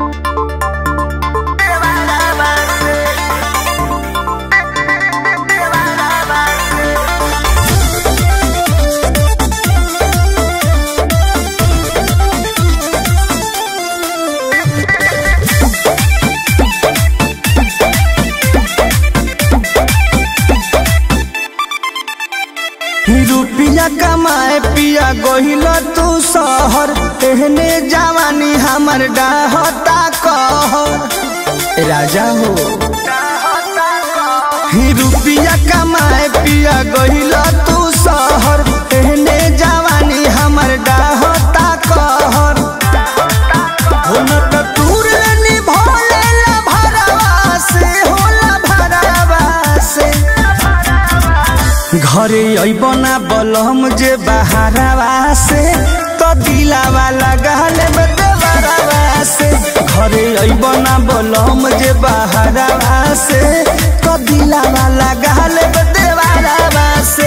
रुपया कमाए पिया गोहिल तू शहर एहने जवानी हमर डाहता कहर राजा हो। रुपया कमाए पिया गोहिल तू शहर एहने जवानी हमर डाहता कहर टूर भोले भरवा से होला भरवा से घरे अबना बलम जे बहारवा से तो दिलावा लगल देवरवा से घरे अबना बलम जे बहारवा से तो दिलावा लगल देवरवा से।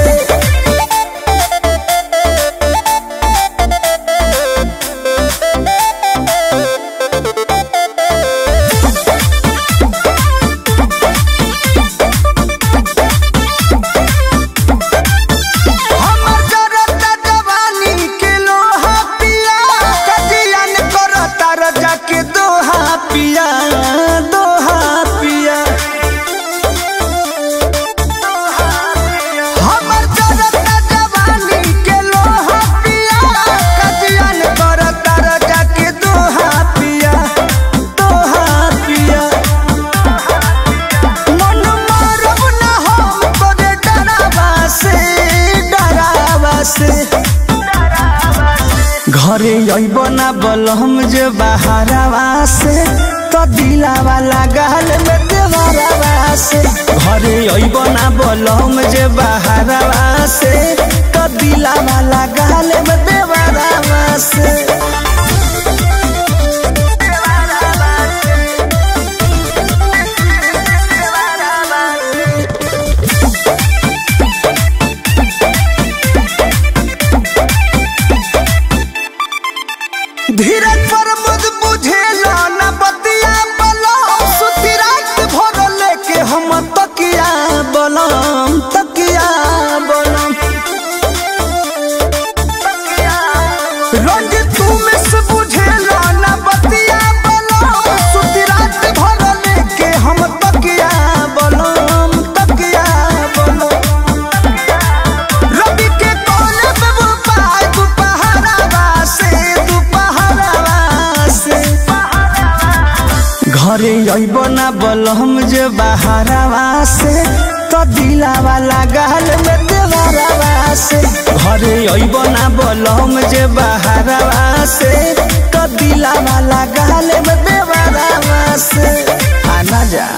घरे अबना बलम जे बहारवा से तो दिलावा लगल देवरवा से घरे अबना बलम जे बहारवा से तो दिलावा लगल देवरवा से। धीरज पर मुझ बुझेला न बतिया बलम सुती रात भर लेके हम तकिया बलम रोज तुम से बुझेला न बतिया बलम सुती रात भर लेके हम तकिया बलम रवि के कोने पे वो पाए घरे अबना बलम जे बहारवा से तो दिलावा लगल देवरवा से घरे अबना बलम जे बहारवा से तो दिलावा लगल देवरवा से। आना जा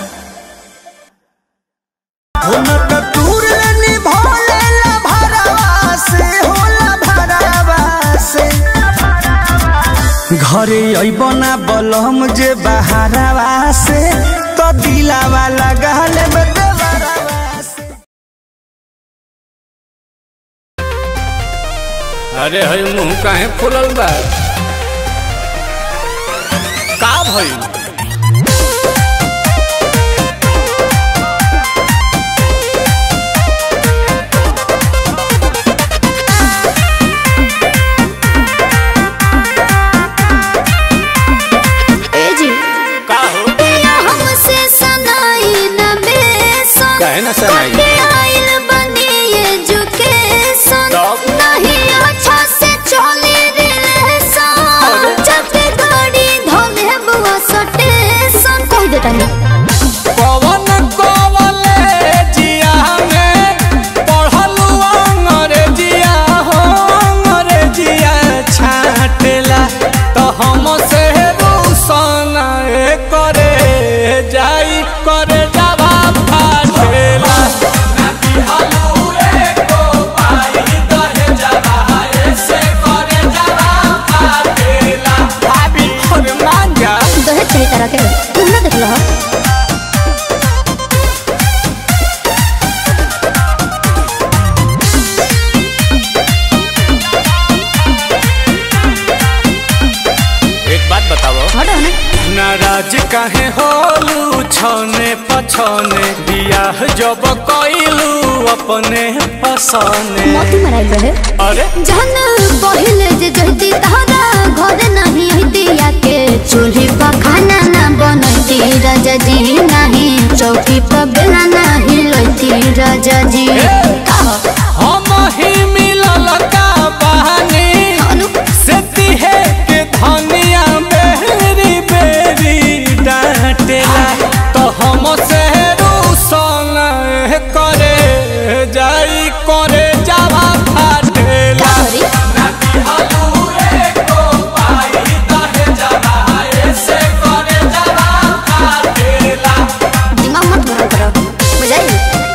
टूर भोले भरवा से होला भरवा से घरे अबना बलम जे बहारवा से तो दिलावा लगल देवरवा से। अरे हई मुंह काहे फुलल बा का भइल? काहे ना सनाई आइल बनी एजुकेशन नहीं अच्छा से चले रिलेशन जब गाड़ी धोले बुआ स्टेशन कह देता नहीं पवन कॉलेजिया में पढ़लू अंग्रेजिया हो अंग्रेजिया छाटेला तो हम से रूसन करे जाई करे तरह के तुम ना देख लो एक बात बताओ हटो ना नाराज काहे होलू छने पछने बियाह जब कइलू अपने पसने मोती मराइल रहे अरे जहन पहिले जे जहती तारा घर नहीं दिया के चूल्ही पर खाना ना बनती राजा जी नहीं चौकी पर बेला नहीं लती राजा जी हम ही मिलल का बहानी सेती है के धनिया बेरी बेरी डांटेला तो हम से रूसन करे जाई करे जावा फाटेला दिमाग मत गरम करो बुझाई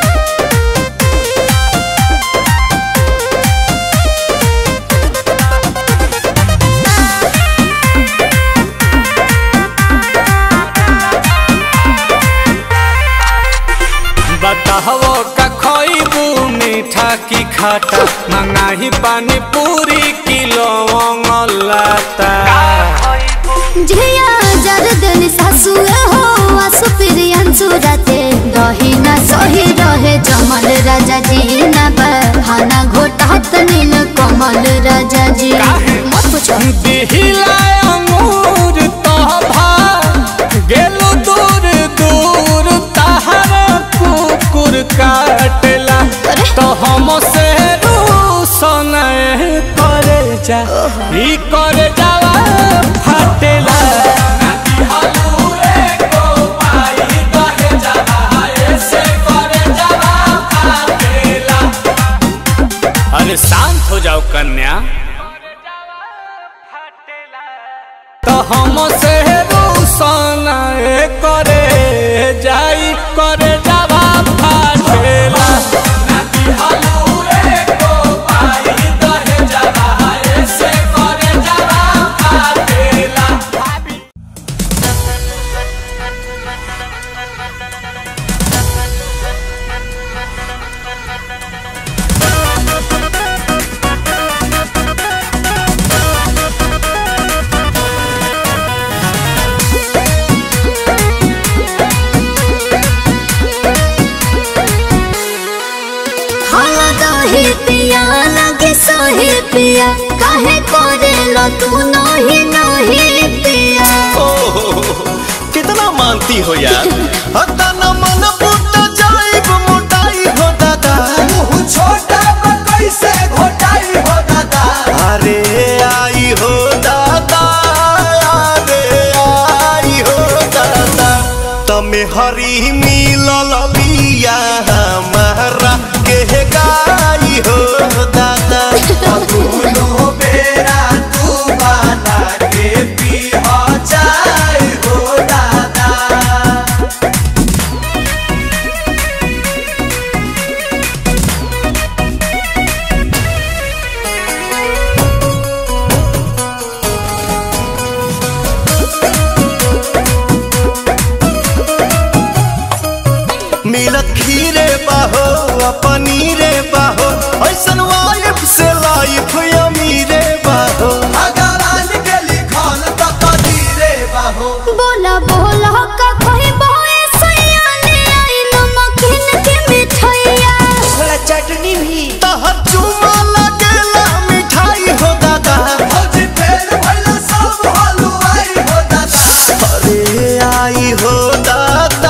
बताहो का खोइबू मीठा की खाटा मंगाही पानी पूरी किलो लाता झिया जर दिन सासु हो आसु प्रियंसु राते दही ना सही रहे जमल राजा जी ना बहाना घोटात नील कमल राजा जी मत पूछो दिहिला अंगूर तो भा गेलु दूर दूर तहर कुकुर काटेला तो हम से रूसन करे जा ई करे जावा फाटेला अरे शांत हो जाओ कन्या तो हम से रूसन करे जाई करे जावा फाटेला पिया लगे सोहे पिया काहे करे लो तू नहीं नहीं पिया कितना मानती हो यार हता न मन फूट जाइब मोटाई हो दादा मुंह छोटा पर कैसे घोटाई हो दादा अरे आई हो दादा अरे आई हो दादा तमे हरी मिलल बिया हमारा के गाई हो दादा दोनों बेरा तू बना के पी हो जाए हो दादा मिलत खीरे बाहो पनीरे बाहो ऐसन वाइफ से लाइफ अमीरे बाहो अगरान के लिखल त कदीरे बाहो बोला बोला का कोई बोए सैया ले आई नमकीन के मिठाइया थोड़ा चटनी भी तहर चुमा लगेला मिठाई हो दादा आज फेर भइला सब हलवाई हो दादा अरे आई हो दादा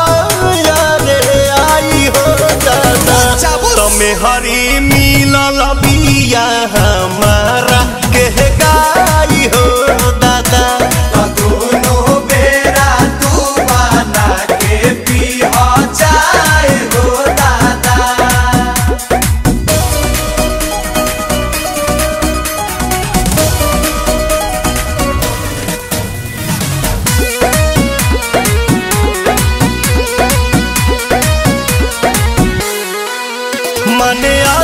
तमे हरी मिलल बिया हमारा के गाई हो दादा दोनों बेरा तू बना के पी हो जाए हो दादा मने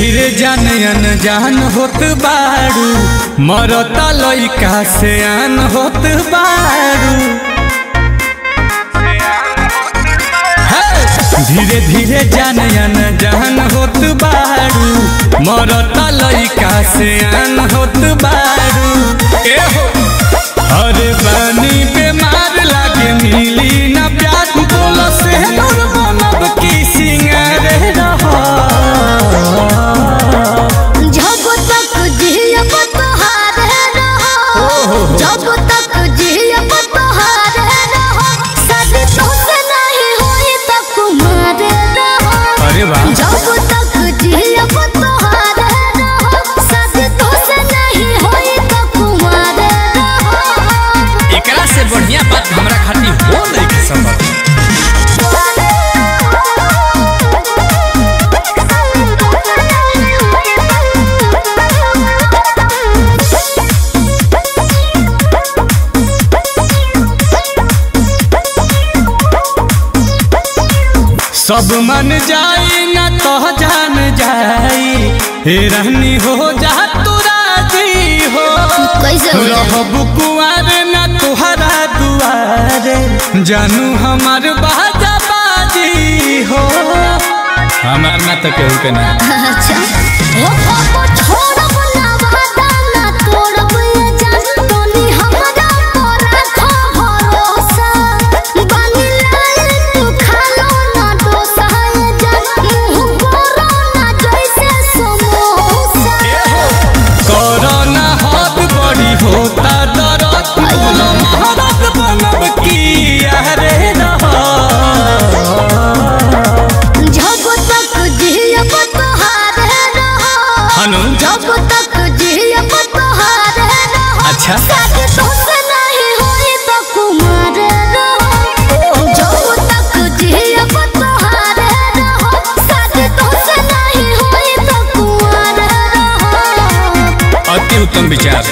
धीरे जान अनजान होत बारू, मरता लइका से आन होत बारू। धीरे धीरे जान अनजान होत बारू, मरता लइका से आन होत बारू। अरे बानी बेमार लागे मिली ना प्यार, बोलो से दूर बनब की सिंगार रहा। जब तक जियब तोहारे रहो, जब तक जियब तोहारे रहो, शादी तोसे नहीं होई त कुमारे रहो। अरे वाह। जब तक जियब तोहारे रहो, शादी तोसे नहीं होई त कुमारे रहो। एकरा से बढ़िया बात हमरा खातिर हो नहीं के संभव। सब मन जाई ना तो जान जाई, हे रहनी हो जा तू राजी हो। कैसे रहब कुआर ना तुहरा दुआरे, जानू हमार बाजा बाजी हो। हमार ना तो केहू के ना। अच्छा ओ छोड़ब ना वादा ना तोड़ब ये जान, तोनी हमरा पर रखो भरोसा। बानी लाल तू खालो ना डोसा ये जान, मुंह बोरो ना जैसे समोसा। कोरोना हाथ बड़ी होता दरद, बोलो महारत बनब की यारे रहा। जब तक जियब तोहारे रहो, जब तक जियब तोहारे रहो। अच्छा। शादी तोसे नहीं होई त कुमारे रहो। जब तक जियब तोहारे रहो, शादी तोसे नहीं होई त कुमारे रहो। अति उत्तम विचार।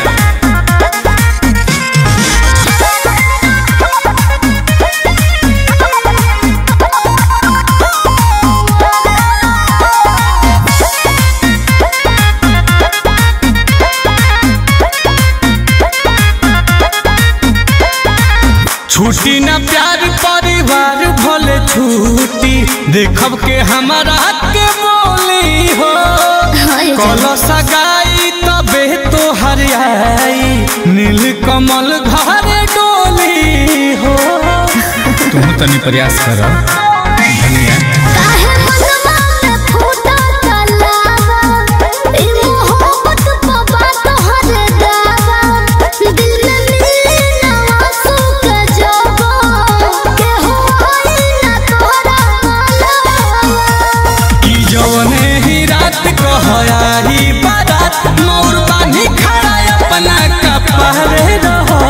छूटी ना प्यार परिवार भले छूटी, देखब के हमारा के बोली हो। कलो सगाई तबे तो हरियाई, नील कमल घर डोली हो। तुम तनी प्रयास करो धनिया। काहे मनवा में फूटा तलावा, ई मोहब्बत बाबा तोहरे दावा। दिल में मिले ना आंसू के जवा, केहू होई ना तोहरा मालवा। कि जौने ही रात कहयाही बारात, मोर बानी खड़ा अपना कपड़े रहो।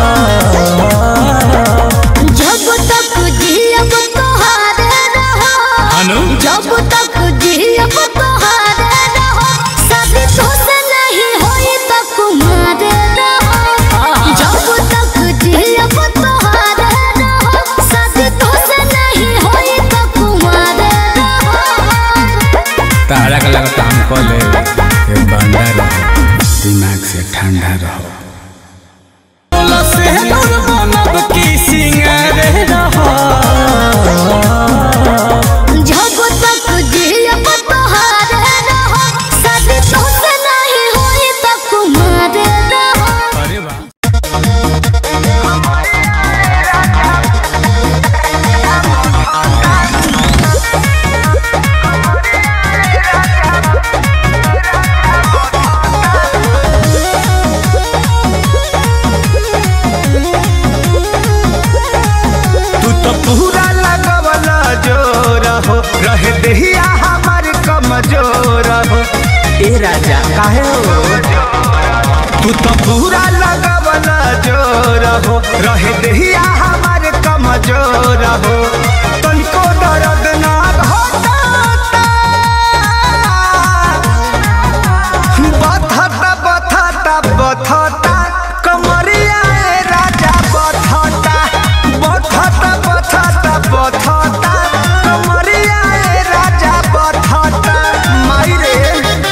जब तक जियब तोहारे रहो, जब तक जियब तोहारे रहो, शादी तोसे नहीं होई त कुमारे रहो। जब तक जियब तोहारे रहो, शादी तोसे नहीं होई त कुमारे रहो। तारा का लगता हम ले बंदा रहो, दिमाग से ठंडा रहो। जब तक जियब तोहारे रहो, शादी तोसे नहीं होई त कुमारे रहो। अरे वाह। तू तो पूरा लगवला जोर हो, रहे देहिया हमार कमजोर हो। ए राजा काहे हो? तू तो पूरा लगवला जोर हो, रहे देहिया हमार कमजोर हो। तनिको दर्द ना होता, बथता बथता बथता कमरिया ए राजा बथता, बथता बथता बथता कमरिया ए राजा बथता। माई रे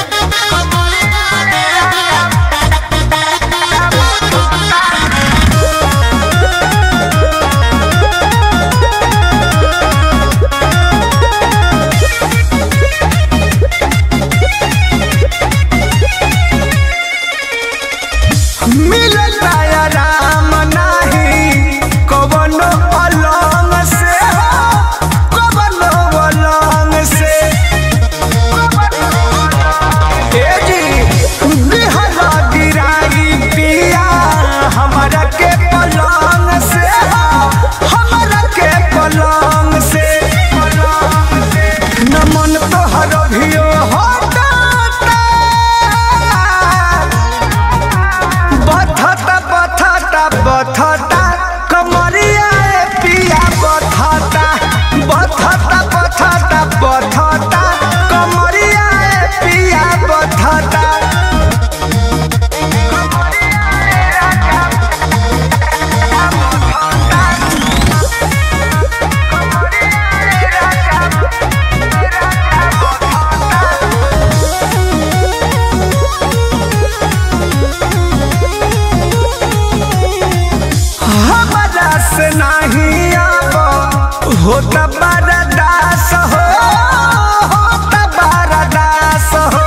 होता बरदास हो, होता बरदास हो।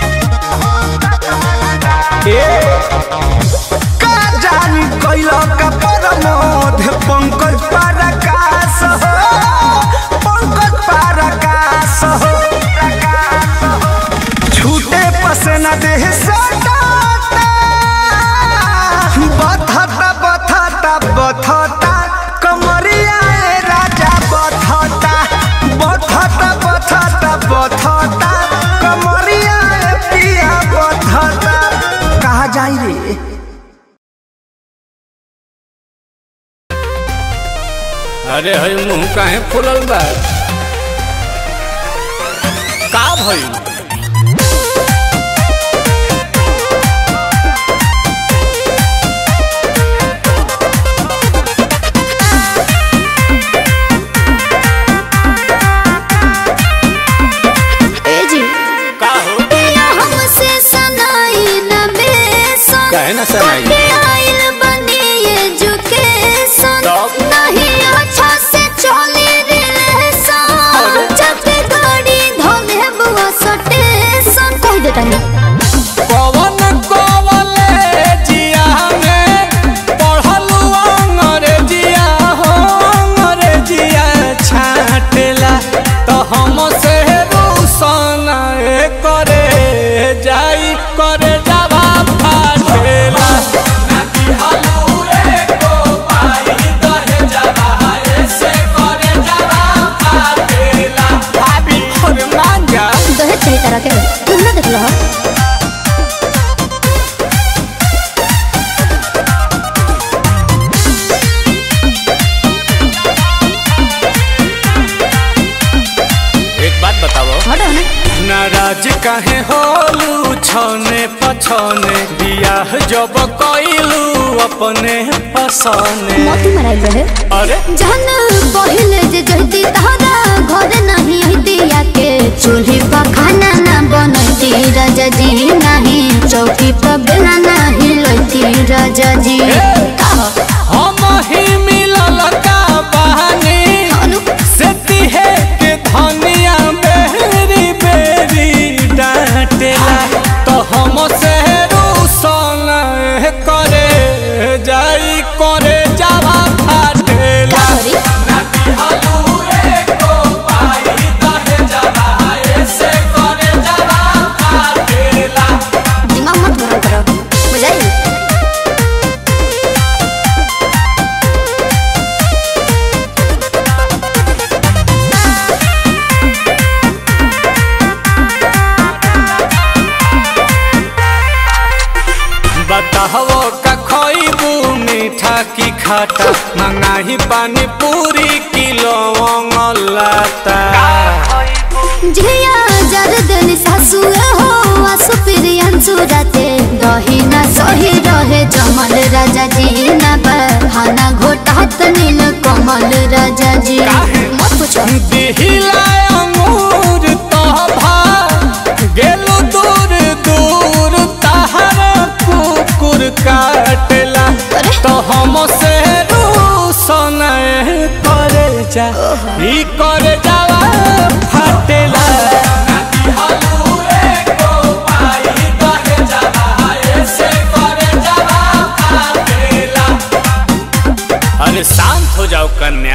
का जानी कैलो का परमोध पंकज परकाश हो, पंकज परकाश हो। छूटे पसना देह सटाता, बथता बथता बथता कमरिया राजा बथता, बथता बथता बथता कमरिया पिया बथता। कहाँ जाई रे? अरे हई मुंह काहे फुलल बा? का भइल? काहे ना सनाई? आइल बनी एजुकेशन नहीं अच्छा से चली रिलेशन, जब गाड़ी धोले बुआ स्टेशन कह देता नहीं। पवन कॉलेजिया में पढ़लू अंग्रेजिया हो, अंग्रेजिया छाटेला तो हम से रूसन करे जाई करे जावा फाटेला। दहेज सही तरह के तुम ना देख लो। एक बात बताओ, हटो ना। नाराज काहे होलू छने पछने, बियाह जब कइलू अपने पसने। मोती मराइल रहे। अरे जहन पहिले जे जहती तहरा घर नहीं हती, या के चूल्ही पर खाना ना बनती राजा जी, नहीं चौकी पर बेला नहीं लती राजा जी। हम ही मिलल का बहानी से तिहे के धनिया बेरी बेरी डांटेला तो हम से रूसन करे जाई करे जावा फाटेला। दिमाग मत गरम करो, बुझाई? बताहो का खइबू मीठा की खाटा, मंगाही पानी पूरी किलो लाता। झिया जर दिन सासु हो आसु प्रियंसु राते, दही ना सही रहे जमल राजा जी, ना बहाना घोटात नील कमल राजा जी। मत पूछो। दिहिला अंगूर तोभा गेलू दूर दूर, तहरा कुकुर काटेला तो हम से रूसन करे जा ई करे जावा फाटेला। अरे शांत हो जाओ कन्या।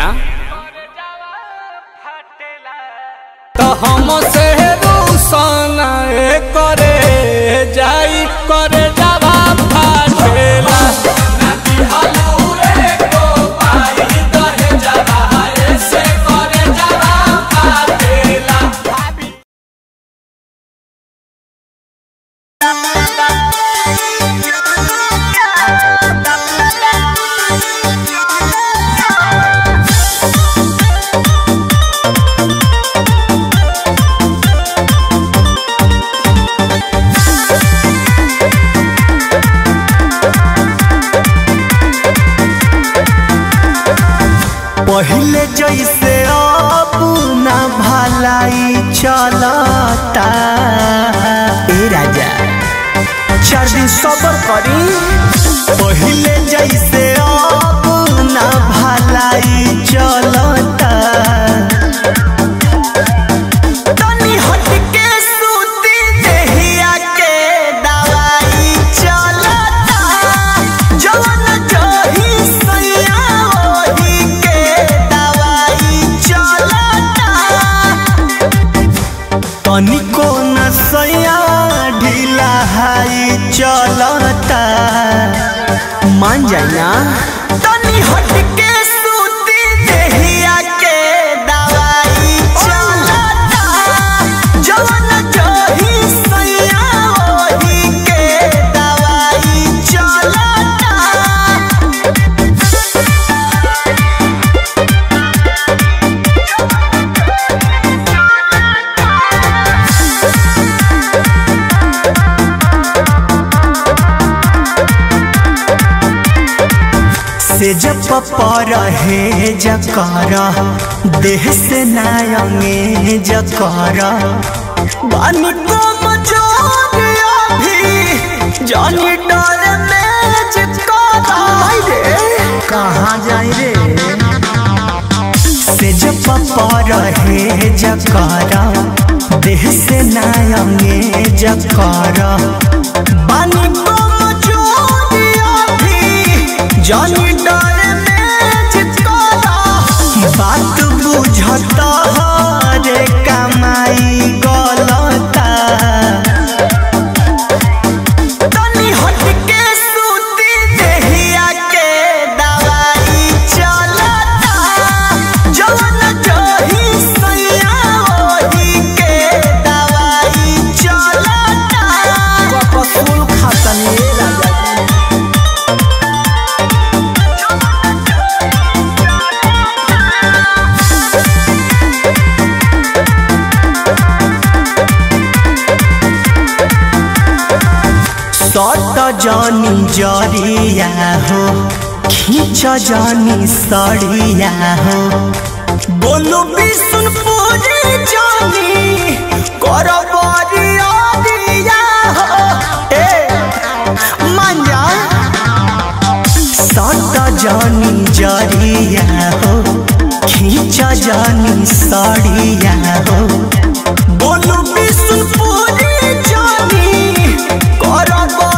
तो हम से रूसन करे जाई करे जावा फाटेला। पहले जैसे अब ना भलाई चलता। ए राजा 4 दिन सबर करी, पहले जैसे अब ना भलाई चलता। मान जाए ना तनी हट के सूती देहिया के दवाई चलता जवन जही सैया ओही के दवाई चलता। से जब पर है जकारा देह से नायंगे जकारा बानी को मचोरिया भी जानी डर में चिपकारा कहाँ जाए रे से जब पर है जकारा देह से नायंगे जकारा बानी को मचोरिया भी जानी बात बुझता रे कमाई गलता तनी हट के सूती देहिया के दवाई चलता जवन जही सैया ओही के दवाई चलता। कपसूल खातनी राजा सट जानी जरिया हो खींच जानी सड़िया हो बोलू बिशुनपुरी जानी कर बरिया दिया हो मान जा सट जानी जरिया हो खींच जानी सड़िया हो बोलू बिशुनपुरी जानी कर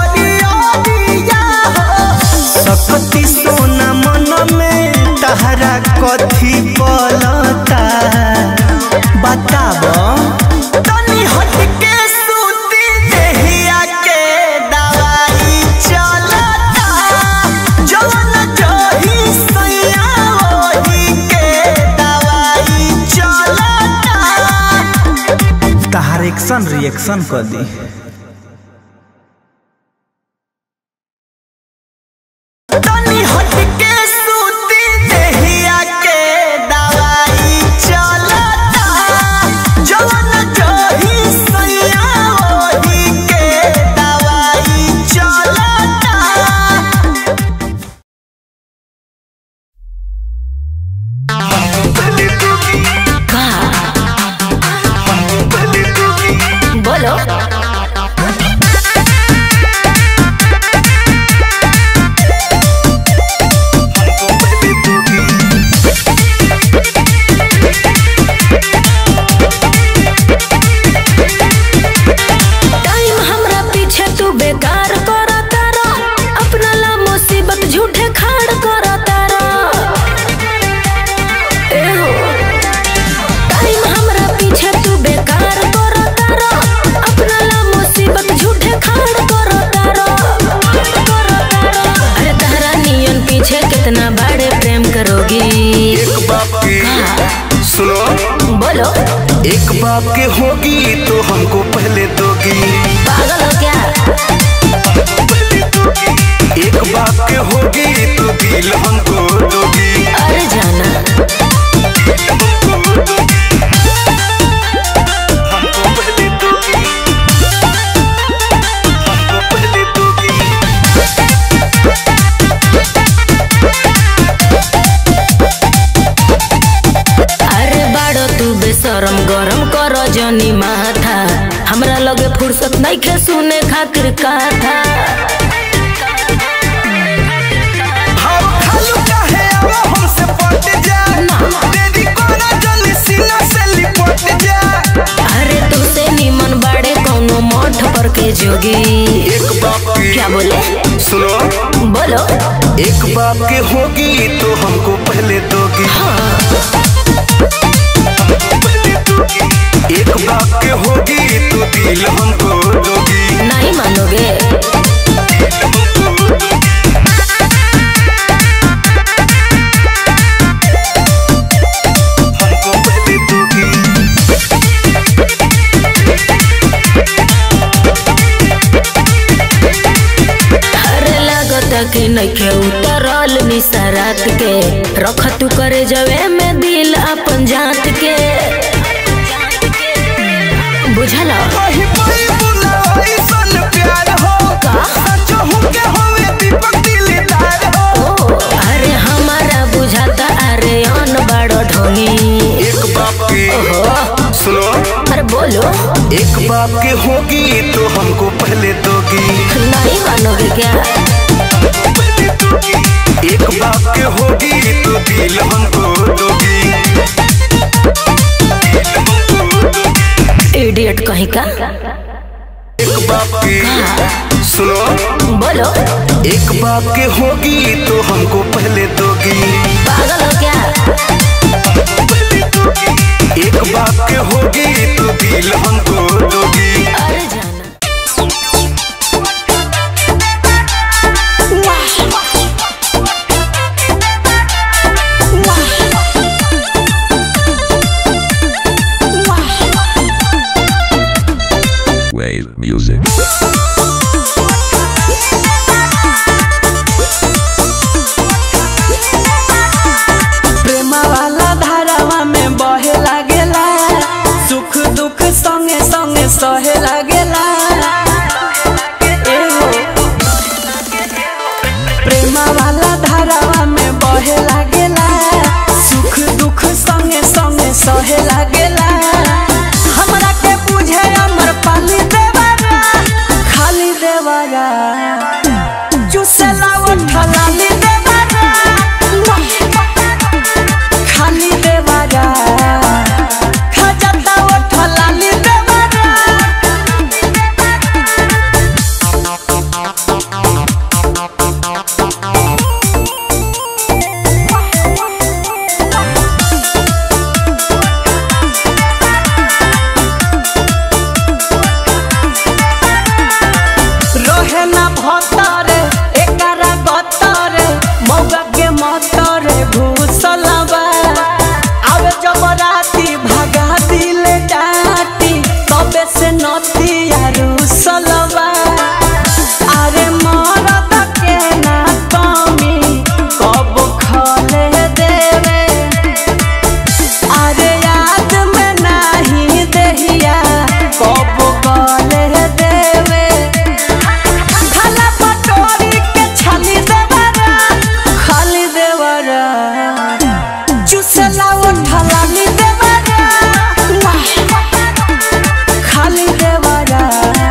सकती सोना मन में तहरा कथी पलता बताब तनी हट के सूती देहिया के दवाई चलता जवन जही सैया ओही के दवाई चलता। तहर एक्शन रिएक्शन कर दी तनी हट के सूती देहिया के दवाई चलता जवन जही सैया ओही के दवाई चलता। बोलो कितना बड़े प्रेम करोगी एक बाप के सुनो बोलो एक बाप के होगी तो हमको पहले दोगी पागल हो क्या एक बाप के होगी तो दिल हमको दोगी अरे जाना हमको पहले दोगी हमको पहले दोगी बेशरम गरम कर जनी माथा हमरा लगे फुर्सत नहीं खे सुने खातिर कथा अरे तुसे निमन बाड़े कौनो मठ पर के जोगी एक बाप के क्या बोले सुनो बोलो एक बाप के होगी तो हमको पहले दोगी एक बाप के होगी तो दिल हमको दोगी नहीं मानोगे कि नइखे उतरल निसरात के रख तू करे जवे में दिल अपन जात के बुझल अरे हमारा बुझाता अरे अन बड़ो ढोली एक बाप के सुनो अरे बोलो एक बाप के होगी तो हमको पहले दोगी नहीं मानोगे क्या एक बाप के होगी तो दिल हमको दोगी इडियट कहीं का एक बाप के सुनो बोलो एक बाप के होगी तो हमको पहले दोगी पागल हो क्या एक बाप के होगी तो दिल हमको दोगी अरे जाना Wave music. प्रेमा वाला धारावा में बहे लागेला सुख दुख संगे संगे सहे लागेला प्रेमा वाला धारावा में बहे लागेला सुख दुख संगे संगे सहे लागेला हमरा के बुझे अमर पाली देवारा खाली देवारा चुसेला उठला ली देवारा खाली देवारा खजता उठला ली देवारा रोहे ना भतरे एकरा गतरे मौगा के मतरे घुसलबा आवे जब राती भागा दिले डाटी तबे से नती रुसलबा अरे मरद के ना कमी कब खले देवे अरे याद में नहीं देहिया कब गले देवे खाला पटोरी के छाली देवरा खाली देवरा चुसला उठला ली देवरा खाली देवरा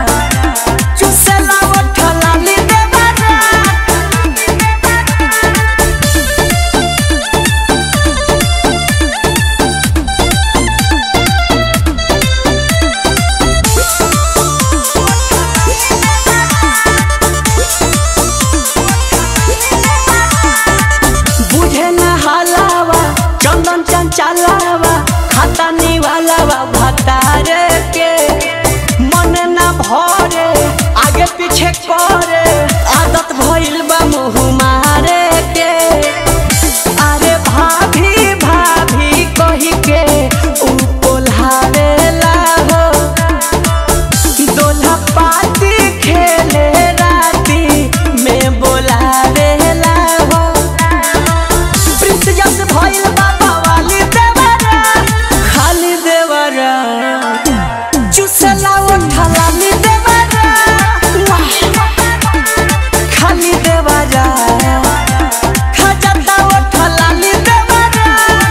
चुसला उठला ली देवरा बुझे न हलावा चंदन चंचलावा खाता निवालावा भतारे के मन न भरे आगे पीछे करे आदत भइल बा मुँह मारे के अरे भाभी भाभी कही के उ कोल्हावेला हो दोल्हा पाती खेले राती में बोलावेला हो प्रिंस जस भइल बाबा वाली देवरा खाली देवरा चुसला उठला ली देवरा खाली देवरा खजता उठला ली देवरा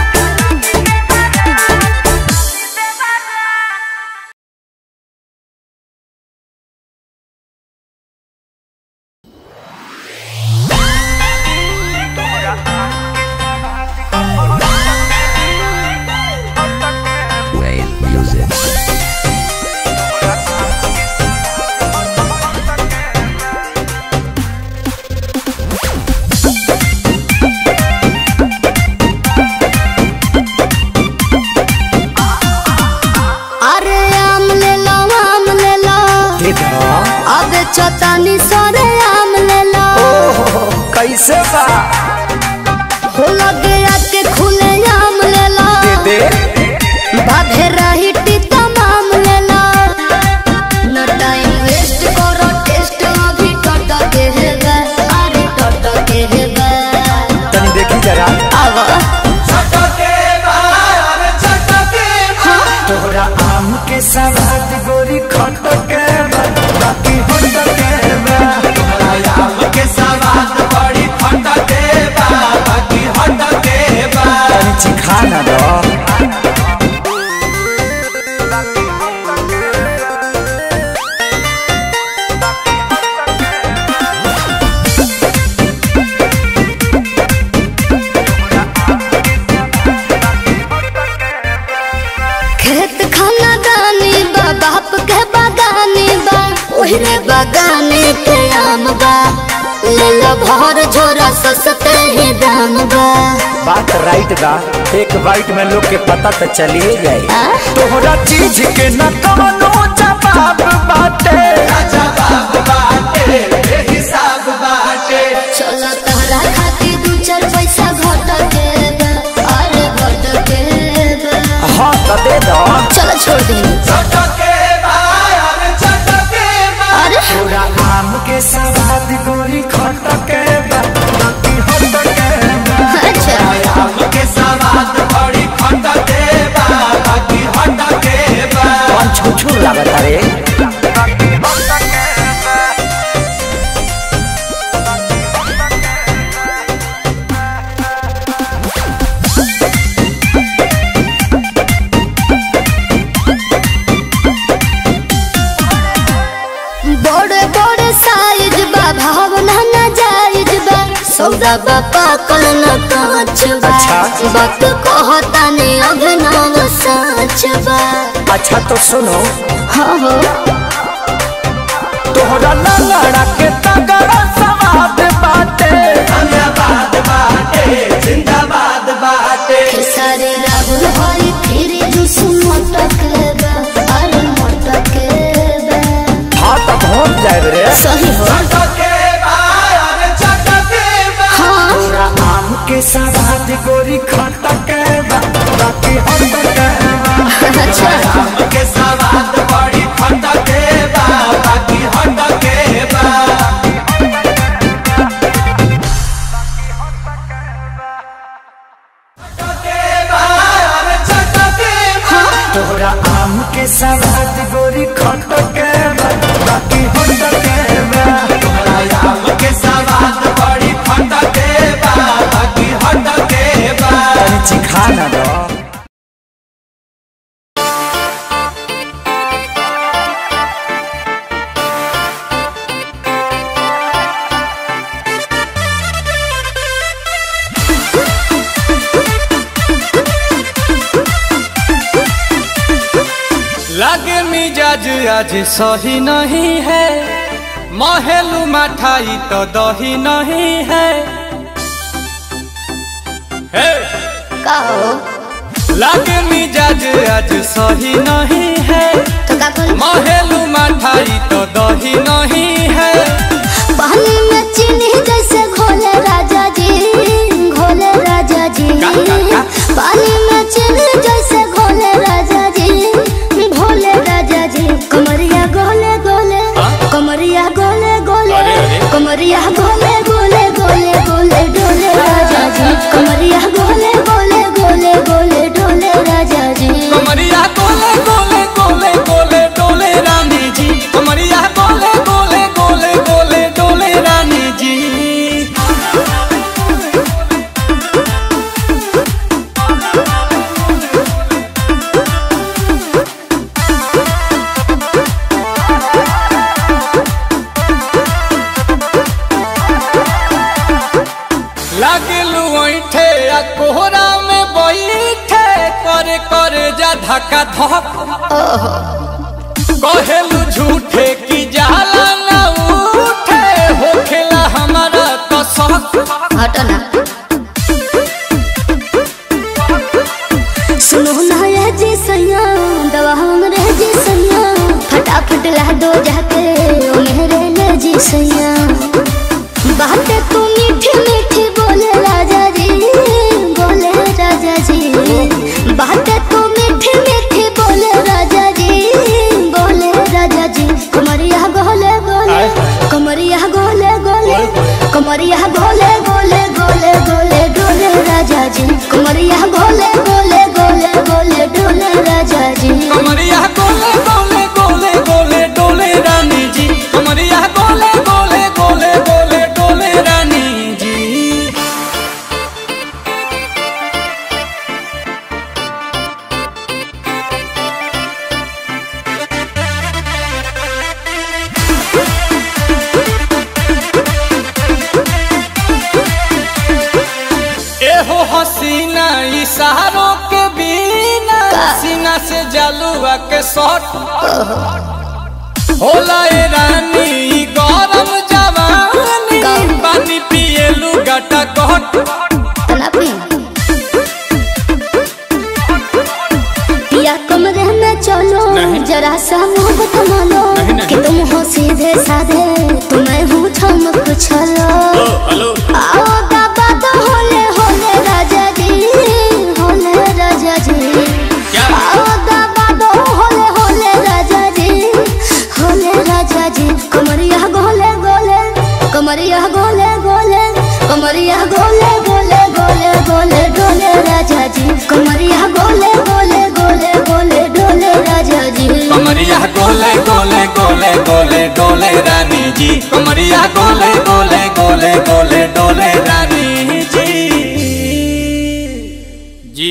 Wave music. अरे आम ले लो अब चतानी सरे आम ले लो कैसे बा हो लगे आके खुले आम ले लो दे बाधे रही टीका माम ले लो न टाइम वेस्ट करो टेस्ट अभी टट के है अरे टट मेरे बगान के आम बा ले लो भर झोरा सस्ते ही दाम बा। बात राइट बा, एक बाइट में लोग के पता तो चलिए जाए। तोहरा चीज के न कवनो जवाब बाटे, जवाब बाटे हिसाब बाटे। चलो तहरा खातिर 2-4 पैसा घट के बा, अरे घट के बा। हाँ तो दे दो। चलो छोड़ दी। पूरा आम के सवाद गोरी खटके बा, बाकी हटके बा। अच्छा आम के सवाद बड़ी खटके बा, बाकी हटके बा। कौन छुछू लागत रे? सौदा बापा कल न कांच बा। अच्छा। बात कहता ने अभिनव सच बा। अच्छा तो सुनो। हाँ हो तोहरा लड़ा के तगड़ा सवाद बाटे, धन्यवाद बाटे जिंदाबाद बाटे। सारे राहुल हरी फिर जुस मटक बा, अरे मटक बा। हाँ तो पहुँच जाए रे। सही हो आम के सवाद गोरी खटके बा, बाकी हटके बा। अच्छा आम के सवाद बड़ी खटके बा, बाकी हटके बा। तोहरा आम के सवाद गोरी खटके बा, बाकी हटके बा। तोहरा आम के सवाद बड़ी खटके बा, बाकी हटके बा। तनी चिखा ना दो। लागे मिजाज आज सही नहीं है, महलू मठाई तो दही नहीं है। हे! कहो लागे मिजाज आज सही नहीं है, तो का बोल। महलू मठाई तो दही नहीं है। पानी में चीनी जैसे घोले राजा जी, घोले राजा जी। पानी में चीनी जैसे घोले राजा जी, घोले राजा जी। कमरिया गोले गोले, कमरिया गोले गोले, कमरिया गोले गोले गोले गोले डोले राजा जी। कमरिया गोले गोले गोले गोले डोले राजा जी। कमरिया गोले गोले गोले गोले डोले रानी जी। कमरिया गोले गोले गोले गोले डोले रानी जी। लागलू ऐठे आ कोहरा में बैठे, करे करे जा धक्का धक। कहेलू झूठे की जाला ना उठे, होखेला हमारा तो शक। हटो ना। सुनो ना ये जी सैया, दवा हमरे जी सैया। फटाफट ला दो जाके ओ मेरे ले जी सैया। बातें तू मीठी मीठी बोले राजा जी, बोले राजा जी। बातें तू मीठी मीठी बोले राजा जी, बोले राजा जी। कमरिया गोले गोले, कमरिया गोले गोले, कमरिया गोले गोले गोले गोले डोले राजा जी। कमरिया गोले गोले गोले गोले डोले राजा जी। कमरिया गोले गोले गोले गोले डोले रानी जी। कमरिया गोले गोले गोले गोले डोले रानी जी। एहो हसीना इशारों के बिना, सीना से जलुआ के शॉट। होला ए रानी गरम जवानी पानी पिए लुगाटा कहट तना पी पिया कमरे में चलो जरा सा मुंह थमालो कि तुम हो सीधे साधे तुम्हें हूँ छम कुछलो आओ दाबा तो होले होले राजा जी होले राजा जी आओ दाबा तो होले होले राजा जी होले राजा जी कमरिया गोले गोले कमरिया गोले गोले कमरिया गोले गोले गोले गोले डोले राजा जी कमरिया गोले गोले गोले गोले डोले राजा जी कमरिया गोले गोले गोले गोले डोले रानी जी कमरिया गोले गोले गोले गोले डोले रानी जी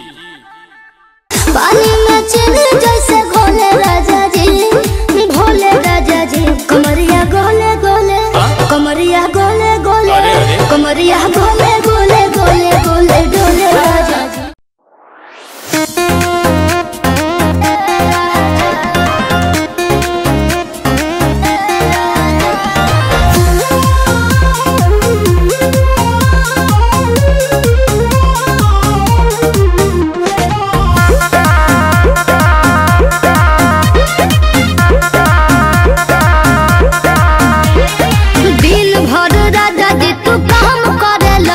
पानी में चीनी जैसे घोले राजा जी भोले राजा जी कमरिया गोले गोले कमरिया गोले गोले कमरिया गोले गोले गोले गोले डोले राजा जी दिन भर राजा जी तू काम करेल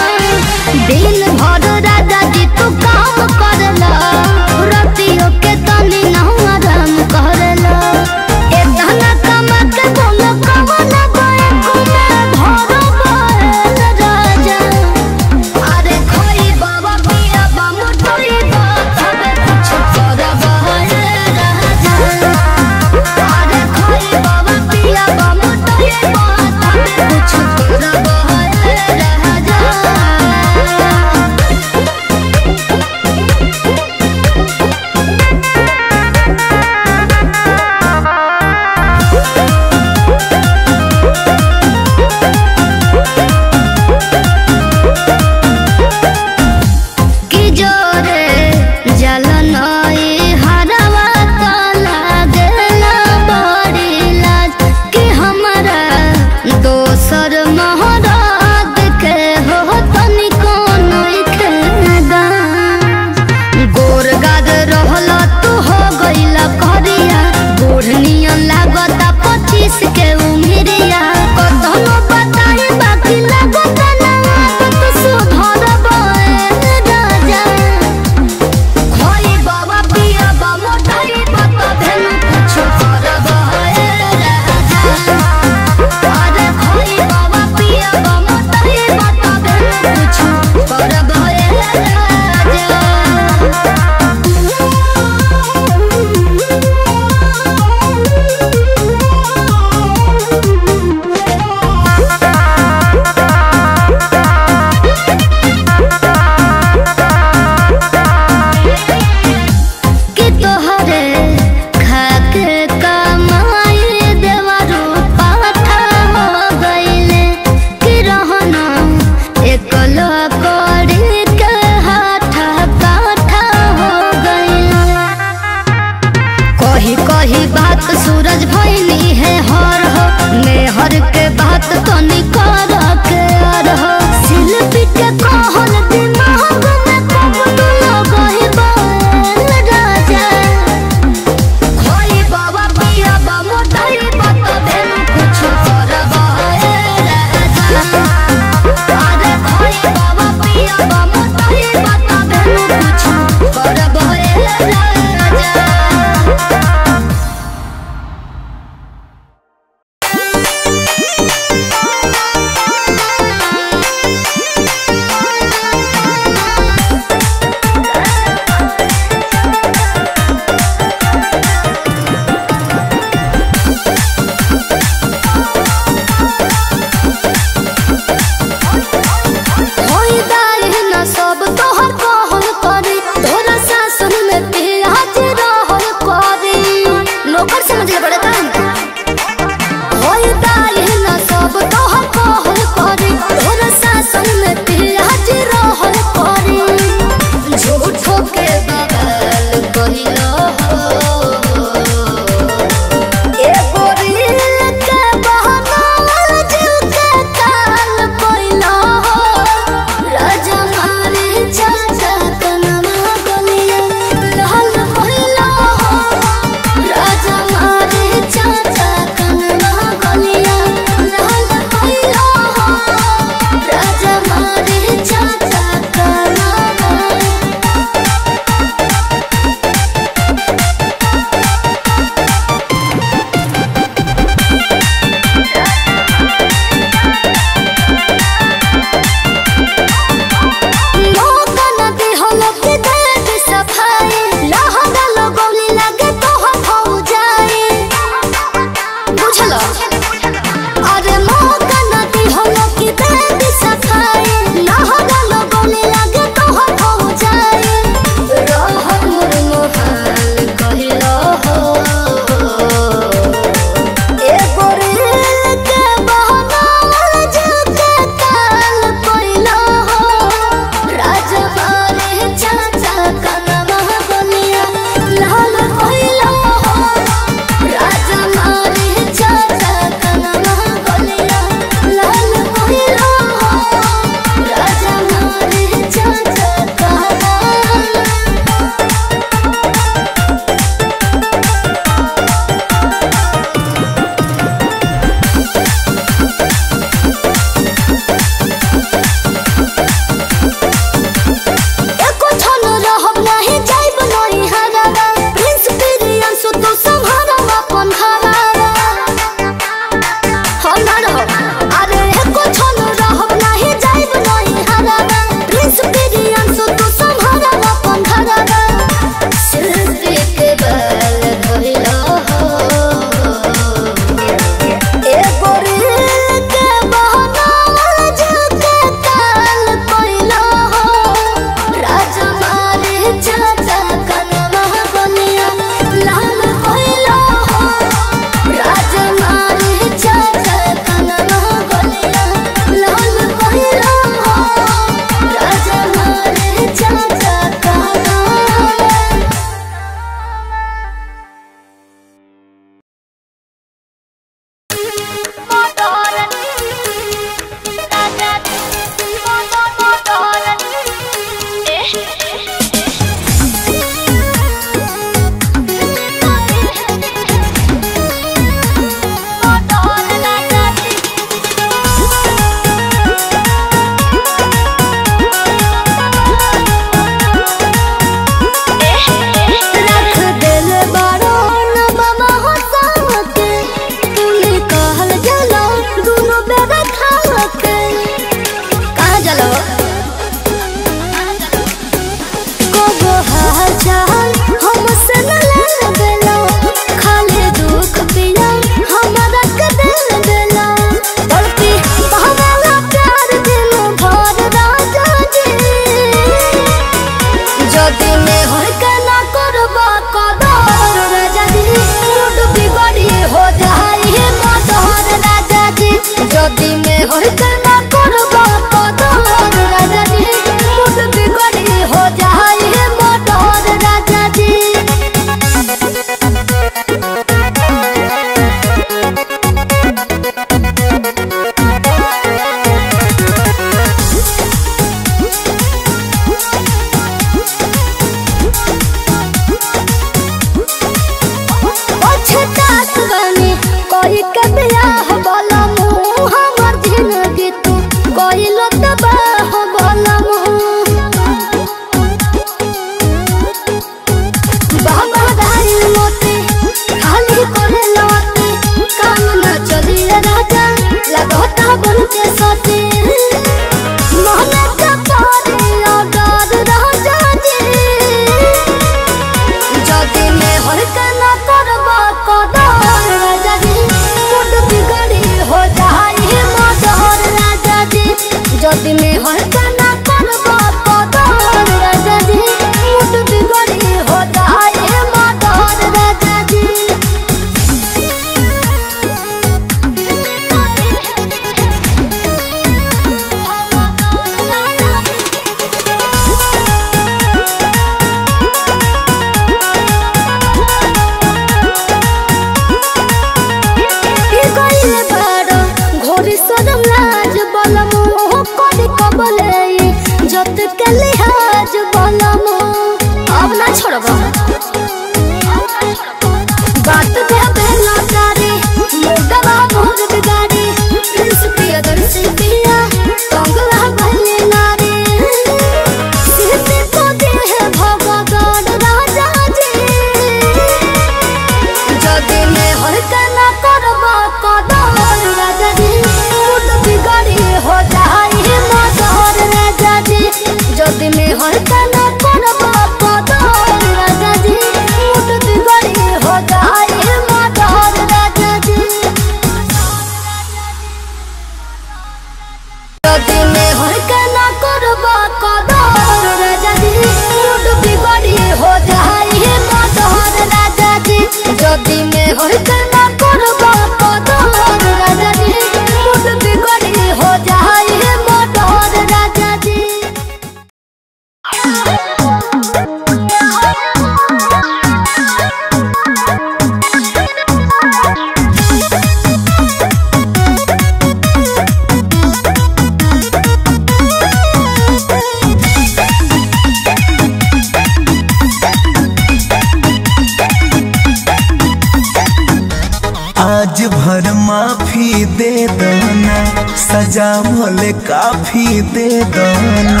सजा भले काफी दे दना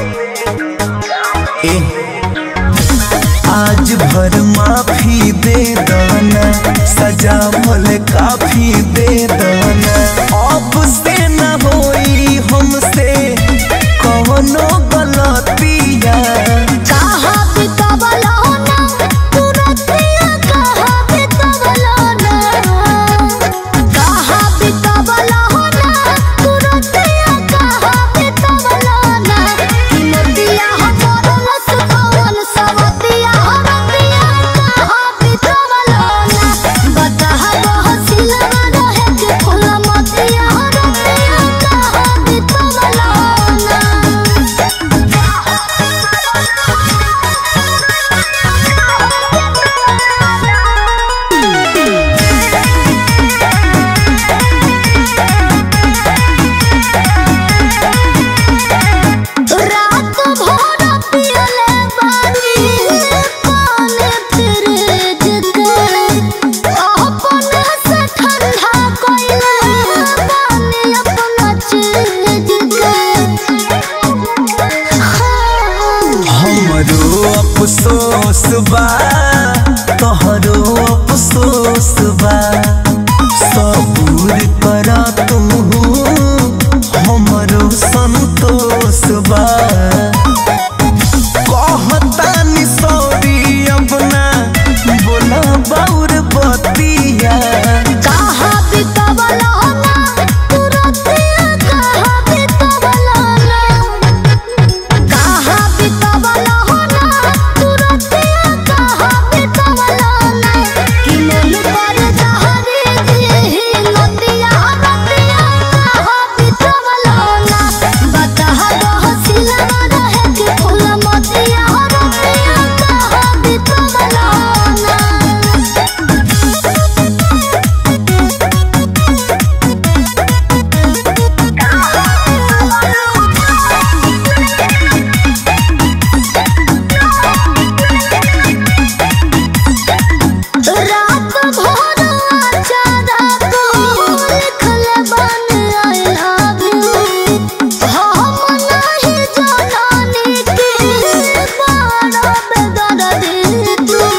आज भर माफी दे दना सजा भले काफी दे दना अब से न होई हमसे कौनो गलतिया कहा बितवलो ना तू रतिया कहा बितवलो ना कहा बितवलो ना तू रतिया कहा बितवलो ना कि मोतिया हमर लस कौन सवतिया रतिया कहा बितवलो ना बता हसिला रहे के फूल मोतिया रतिया कहा बितवलो ना रात भर पियले बानी पानी फ्रिज के अपने से ठंडा कइले बानी अपना चीज के हमरो अफसोस बा तोहरो अफसोस बा सबूर कर तुम हमरो संतोष बा कहतानी सॉरी अपना बोला बाउर बतिया कहा बितवलो ना तू रतिया कहा बितवलो ना कहा बितवलो ना तू रतिया कहा बितवलो ना कि मन पर जहरी दी नदिया रतिया कहा बितवलो ना बता हसिला रहे के फूल मोतिया रतिया कहा बितवलो ना रात भर आचारा को लिखल बन आई लव यू हम नहीं जानानी के बारा बेदर्दी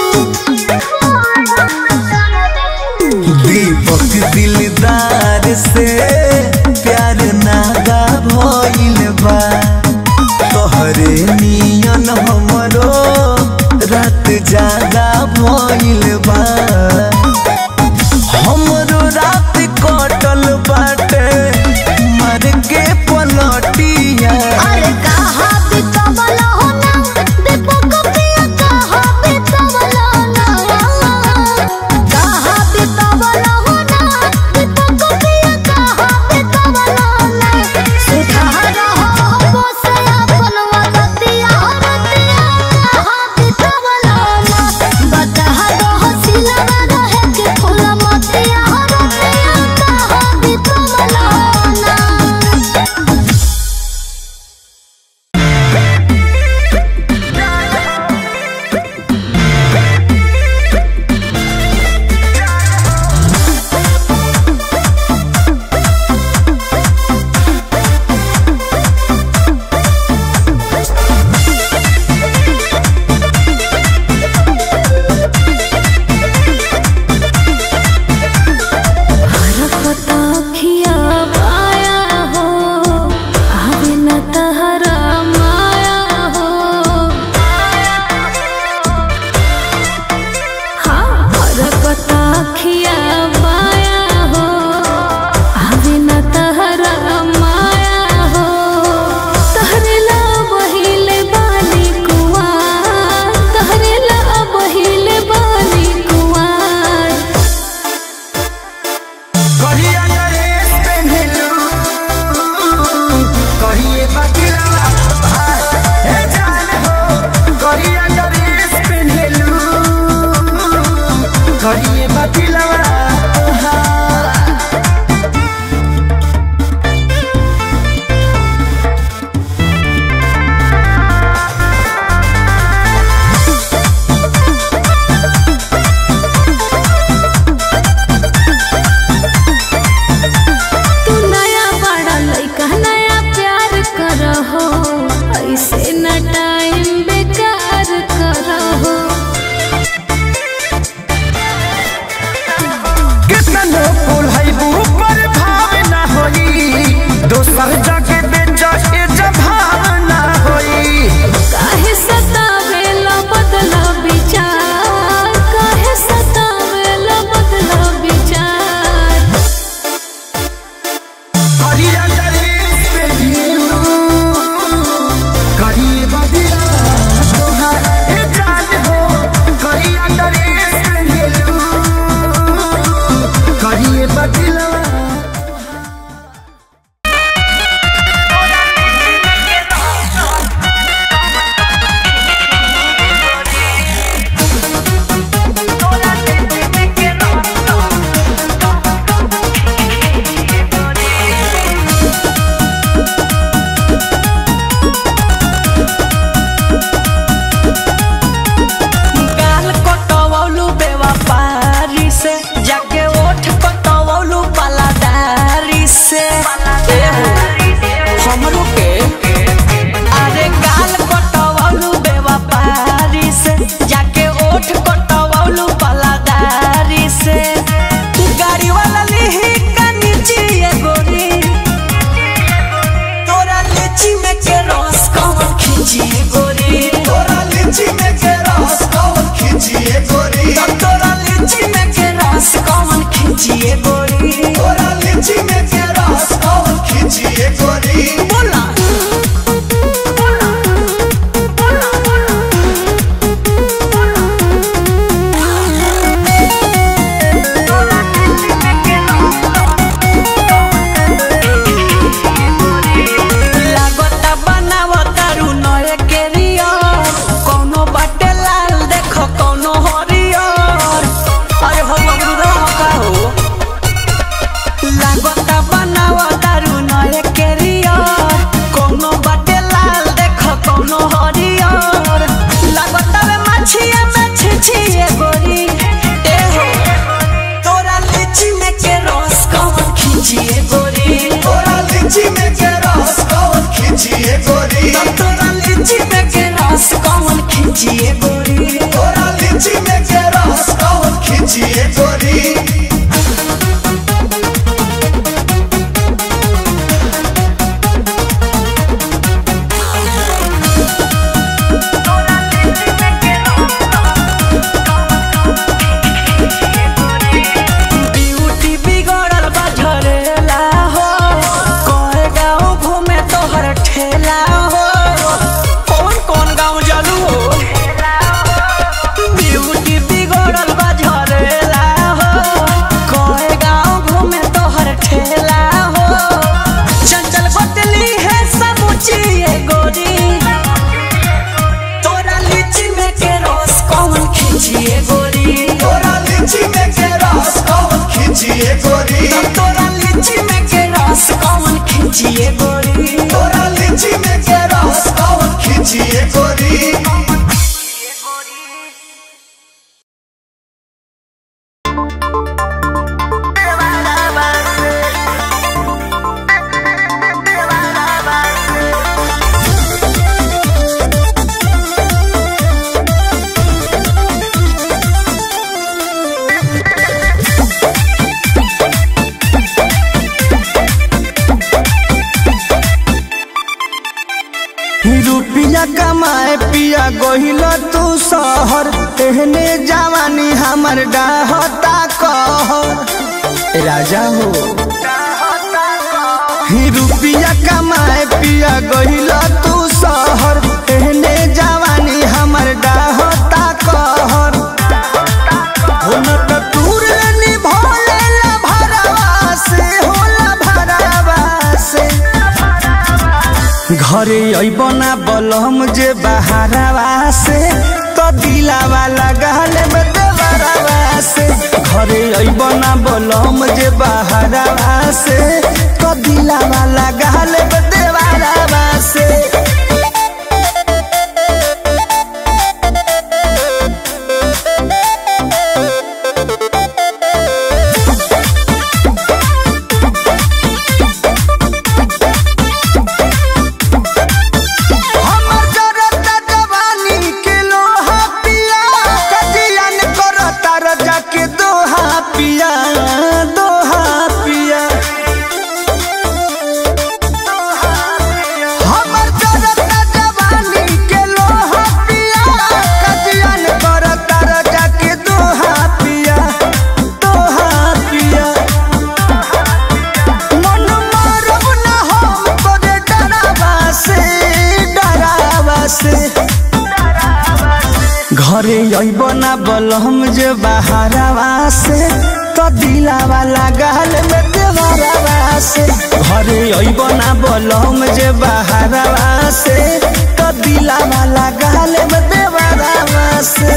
तू दीपक दिलदार से प्यार नागा भइल बा तोहरे नियन हमरो रात जागा भइल बा हमरो रात कटल बाटे मर के पलटिया अरे कहा बितवलो ना दीपक पिया कहा बितवलो ना कहा बितवलो ना दीपक पिया कहा बितवलो ना सुधा रहो बसे अपन वदतिया रतिया कहा बितवलो ना बता हसिला रहे के फूल मोतिया रतिया कहा बितवलो ना खिया पाया हो आवे न तहरा माया हो हाँ हरकता खिया पाया हो आवे न तहरा माया हो तहरे ला बहिले बाली कुआर तहरे ला बहिले बाली कुआर कहिया नरेश पेन्हलू कहिए बकिला हे जान हो कहिया नरेश पेन्हलू कहिए बकिला तू नया बड़ा रुपया कमाए पिया गोहिल तू शहर एहने जवानी हमर डाहता कहर राजा हो रुपया कमाए पिया गोहिल तू शहर एहने जवानी हमर डाहता कहर घरे अबना बलम जे बहारवा से तो दिलावा लगाल देवरवा से घरे अबना बलम जे बहारवा से तो दिलावा लगाल देवरवा से घरे अबना बलम जे बहारवा से तो दिलावा लगाल देवरवा से घरे अबना बलम जे बहारवा से तो दिलावा लगाल देवरवा से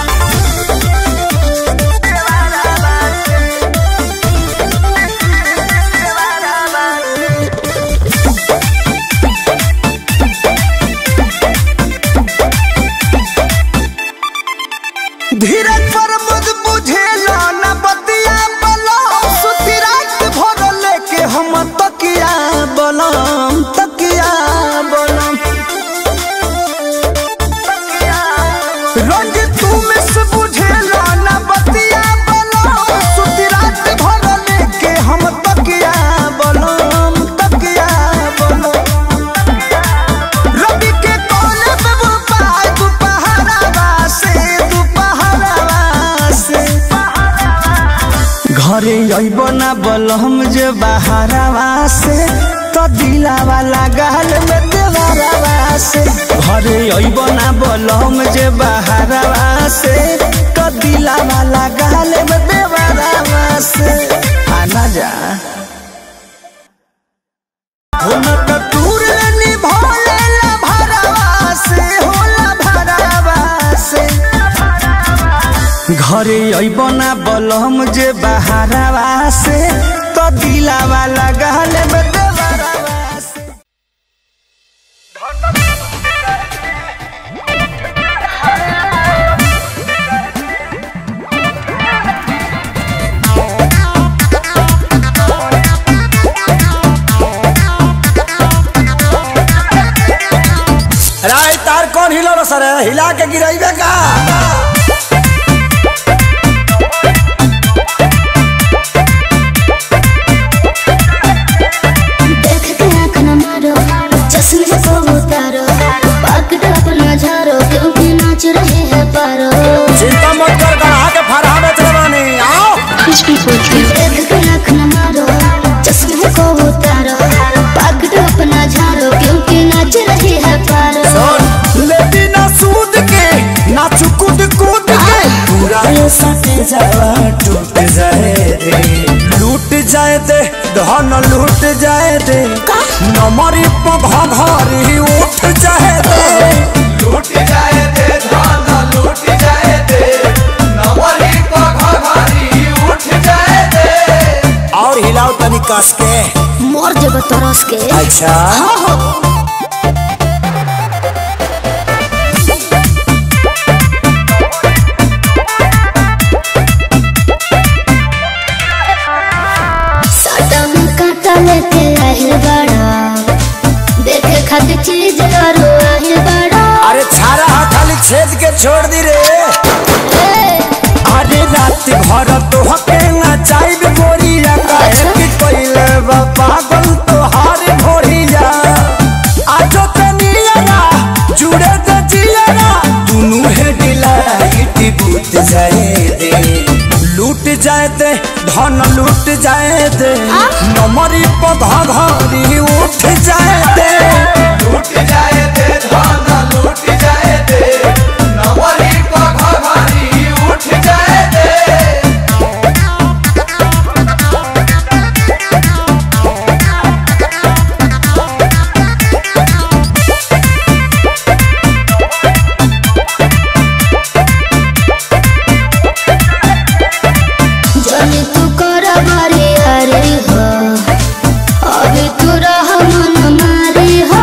धीरज पर मुझ बुझेला न बतिया बलम सुती रात भर लेके हम तकिया बलम रोज तू मिस बुझेला न बतिया बलम सुती रात भर लेके हम तकिया बलम रवि के कोने पे वो पाए दुपहरवा से घरे अबना बलम जे बहारवा से तो दिलावा लगाल देवरवा से घरे अबना बलम जे बहारवा से तो दिलावा लगाल देवरवा से आना जा घरे अबना बलम जे बहारवा से तो दिलावा लगाल देवरवा से राय तार कौन हिलो रो सर हिला के गिराइबे का चश्मे को उतारो पकड़ अपना झारो क्योंकि नाच रहे हैं पारो चिंता मत कर गढ़ा के फरहा में चलवानी आओ कुछ भी पूछ देख के आँख न मारो चश्मे को उतारो पकड़ अपना झारो क्योंकि नाच रहे हैं पारो लेती ना सूद के ना चुकुद कूद के पूरा ये सट जावा टूट जाए दे लूट जाए दे धन लूट जाए दे नमरी पघरी उठ जाए दे लूट जाए दे धन लूट जाए दे नमरी पघरी उठ जाए दे और हिलाओ तनी कस के मोर जब तरस के अच्छा छोड़ दी रे। अरे रात भर तो हके ना चाइब गोरिया काहे कि कोइले बा पागल तो हार भोरिया। आजो तनिया जुड़े दे जिया दुनु है डिलाइट बूत जाए दे। लूट जाए दे धन लूट जाए दे नमरी पधा घरी उठ जाए दे। लूट जाए दे धन लूट जाए दे नवरी पधा घरी उठ जाए दे। जनी तू कर मारे अरे हो अभी तू रह मन मारे हो।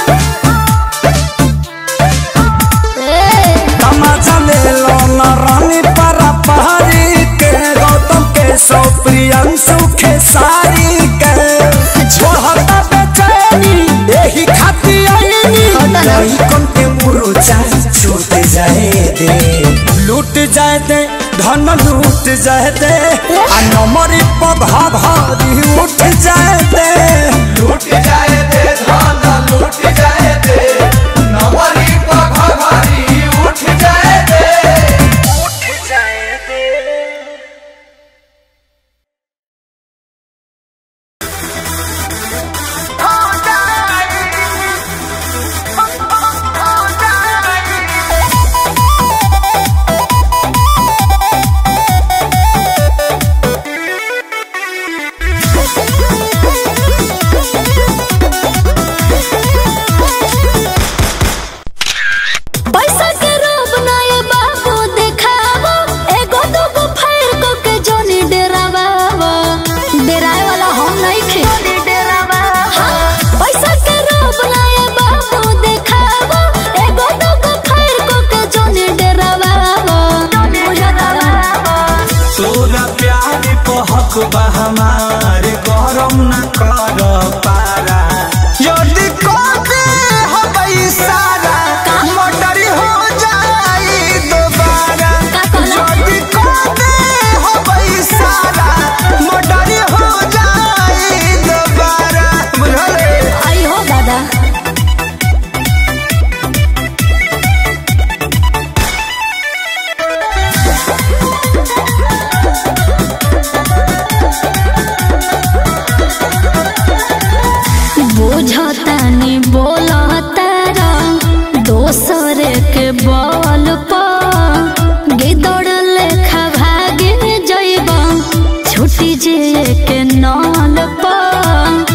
तमाचा ले लो न रानी परा पहाड़ी के गौतम के सो प्रियंशु के सारी के छोड़ता बेचैनी यही खाती आईनी नहीं कौन के मुरुचा छूट जाए दे। लूट जाए दे धन लूट जाए दे आ नमरी पधा भारी उठ जाए दे। लूट जाए दे धन लूट जाए दे नवरी पधा घरी उठ जाए दे। पैसा के रोब ना ये बाबू देखावो एगो दूगो फायर को के जोनी डेरावावो। डेराए वाला हम नहीं खे पैसा के रोब ना ये बाबू देखावो एगो दूगो फायर को के जोनी डेरावावो। तोरा प्यार को हक बा हमारे गरम न कर पारा। यदि कोते हो सारा मोटर हो जाई दोबारा। यदि कोते हो सारा मोटर हो जाई दोबारा। बुझले आई हो दादा बुझतानी बोलतारा दोसर के बल पर गिदड़ लेखा भागे जइब छुटी जे के नल पर।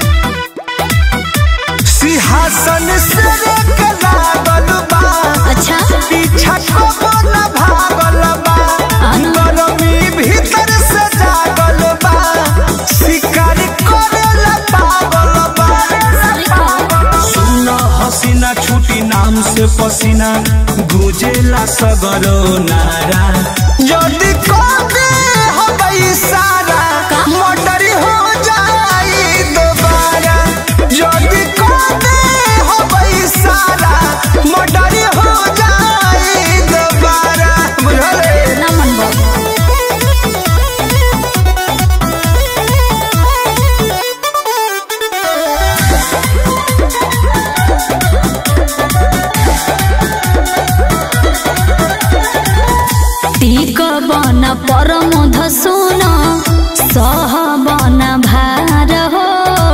सिंहासन से के लागल बा अच्छा पीछा को न भागल बा गरमी भीतर से जागल बा शिकार करेला पागल बा। सुना हसीना छुटी नाम से पसीना गुजेला सगरो नारा। यदि कोते हो सारा मोटर हो जाई दोबारा। यदि कोते हो सारा मोटर हो जाई दोबारा। बुझले ना मन बाबू टीक बन परमध सुन सह बन भार हो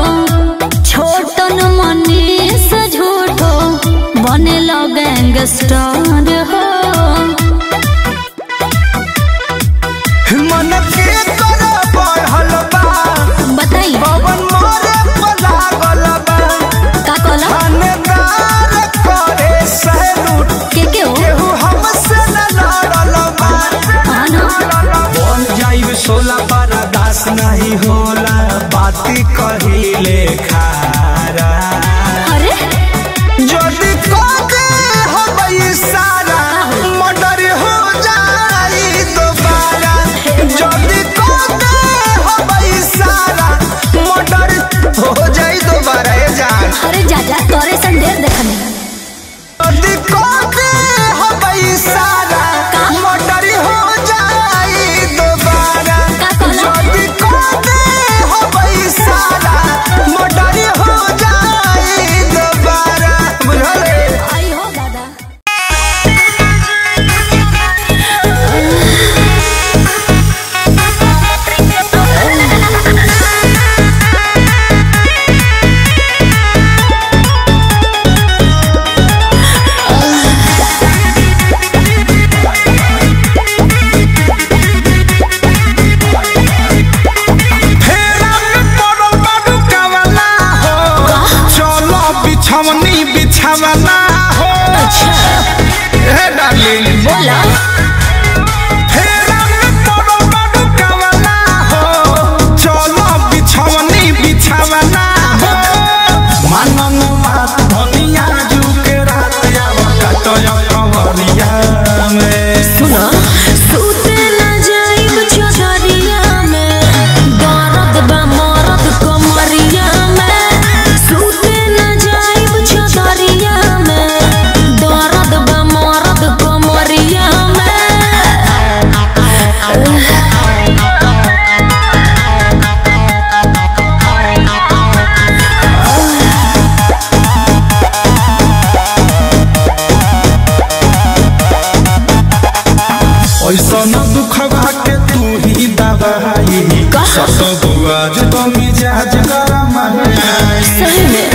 छोटन मनीष झूठो बने गैंगस्टर हो। मन के कर बढ़ल बा बताई पवन मारे लागल बा का कहला थानेदार करे सैलूट के हो केहू हमसे न लड़ल बा। बन जाइब 16 पारा दास नहीं होला बाती कहिले खारा। अरे यदि कोते हो सारा बिछावना हो। अच्छा हे डार्लिंग बोला फेरा में पड़ो बड़ू कवना हो, चलो बिछवनी बिछावना हो। मानन बात धनिया जुके रात आवा कटया कवरिया में। सुना सूते ना जाइब चौधरिया में, दर्द बा मरद कमरिया में। सूते ना जाइब चौधरिया में, दर्द बा मरद कमरिया में। ऐसा न दुखवा के तू ही दवाई, सत बुआज तो मिजाज गरम है। सही में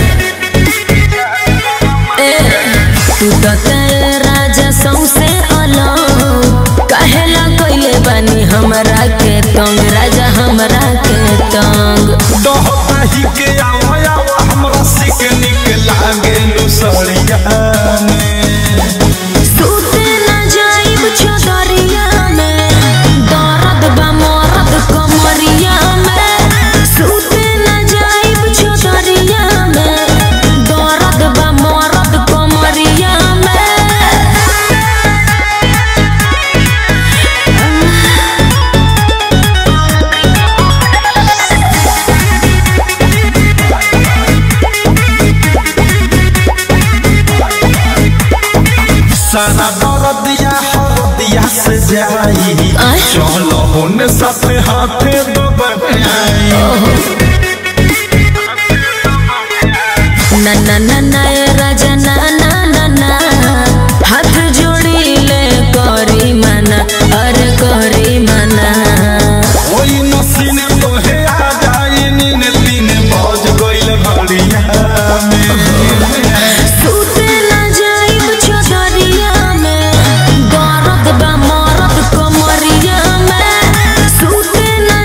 तू तो तेरे राजा सौसे अलग, कहेला कोइले बानी हमरा के तंग, राजा हमरा के तंग। दोहता ही के आवा आवा हमरा सिक निक लागे लुसड़िया में। सूते ना जाइब चौधरिया में, दर्द बा मरद कमरिया में। सूते ना जाइब चौधरिया में, दर्द बा मरद कमरिया में। सारा दर्दिया हरदिया से जाई, चलो होने साथे हाथे दबाई। ना ना ना ना ए राजा ना ना ना ना, हाथ जोड़ी ले करी मना, अरे करी मना। ओई नसीने तोहे आ जाई नीने तीन बज गइल घड़िया में। सूते ना जाइब चौधरिया में, दर्द बा मरद कमरिया में। सूते ना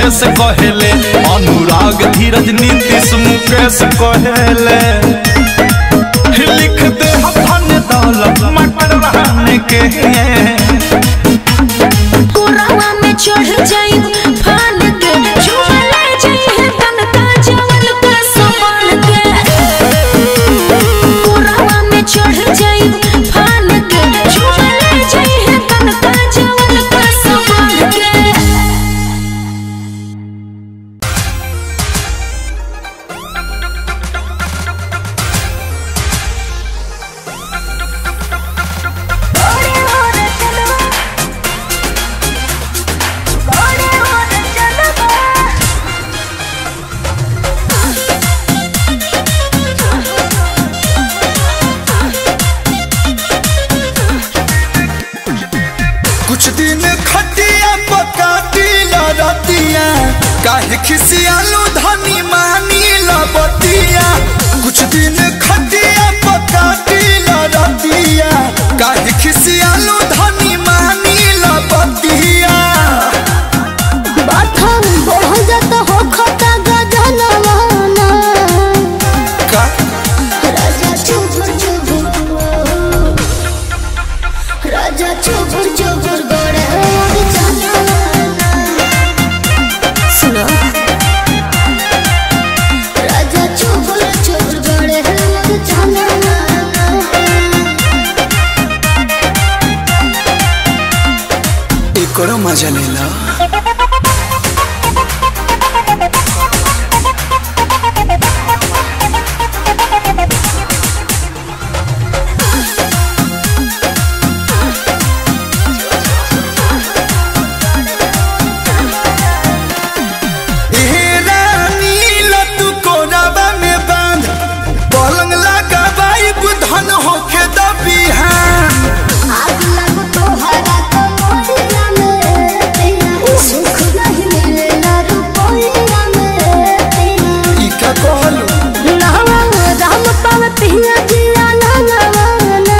अवधेश कहेले, अनुराग धीरज नीतीश मुकेश कहेले। लिख दे धन दौलत मटर रहने के कोरावा में चढ़ जाई फान के झूमे ले जाई तन का जवन का समान के। कोरावा में चढ़ जाई फान के झूमे ले जाई तन का जवन का समान के। कुछ दिन खटिया पकाटी लड़तिया, काहे खिसियालू धनी मानी लबतिया। कुछ दिन खटिया पकाटी लड़तिया, काहे खिसियालू धनी मानी लबतिया। बाथम बहुत जात हो खता गजनवाना का राजा चुबुर चुबुर, राजा चुबुर चुबुर गोड़े और चलवाना। सुनो राजा चुबुर चुबुर गोड़े और चलवाना। एकरो मजा लेला। धन होके दबिहान आग लगो तोहरा कमरिया में तेरा, सुख नहीं मिलेला रुपया में तेरा। ई का कहलू नहवा राम पाव पिया जिया नगवाना।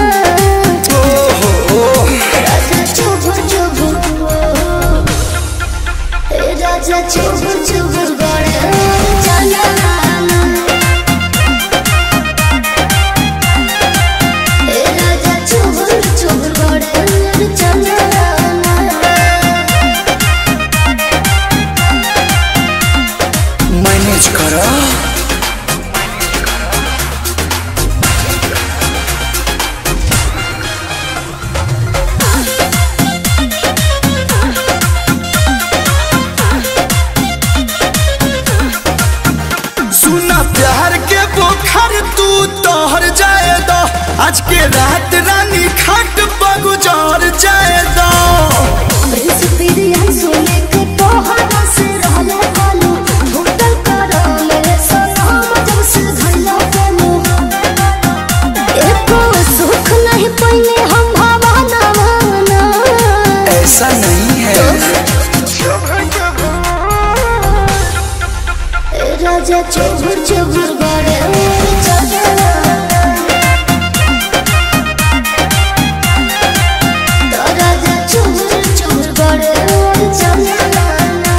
राजा चुबुर चुबुर, ए राजा चुबुर चुबुर गोड़े चलवाना। ए राजा चुबुर चुबुर गोड़े चलवाना। मैनेज करो। सुना प्यार के बुखार तू तोहर जाए दो, आज के रात रानी खाट बगुजार जाए दो। प्रिंस पिरिया सोने के तोहरा से रहले कालू, होटल करो मेरे सलाम जब से धइला के मुँह। एको सुख नहीं पइले हम भावना माना। ऐसा नहीं है। ए राजा चुबुर चुबुर गोड़े चलवाना। तो राजा चुबुर चुबुर गोड़े चलवाना।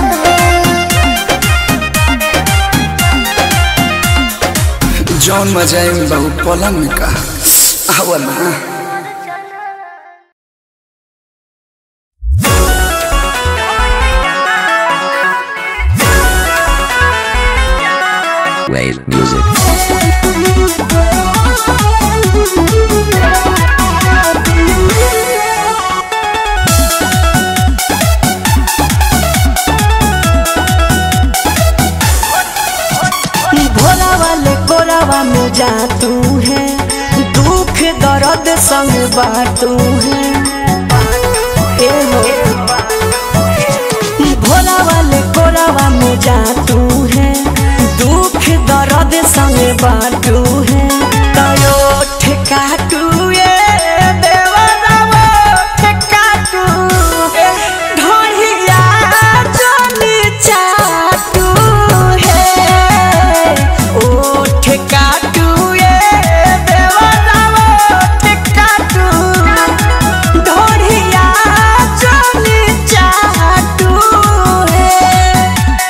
जौन मजा है बहु पलंग में का आवला। Wave music. भोला वाले कोरावा में जा तू है, दुख दर्द संग बाटू है। ए हो भोला वाले कोरावा में जा तू है, दुख दर्द संग बाटू है। तयो ठेकाटू ये देवरावा ठेकाटू ढोलिया चली चाटू है। ओ ठेकाटू ये देवरावा ठेकाटू ढोलिया चली चाटू है।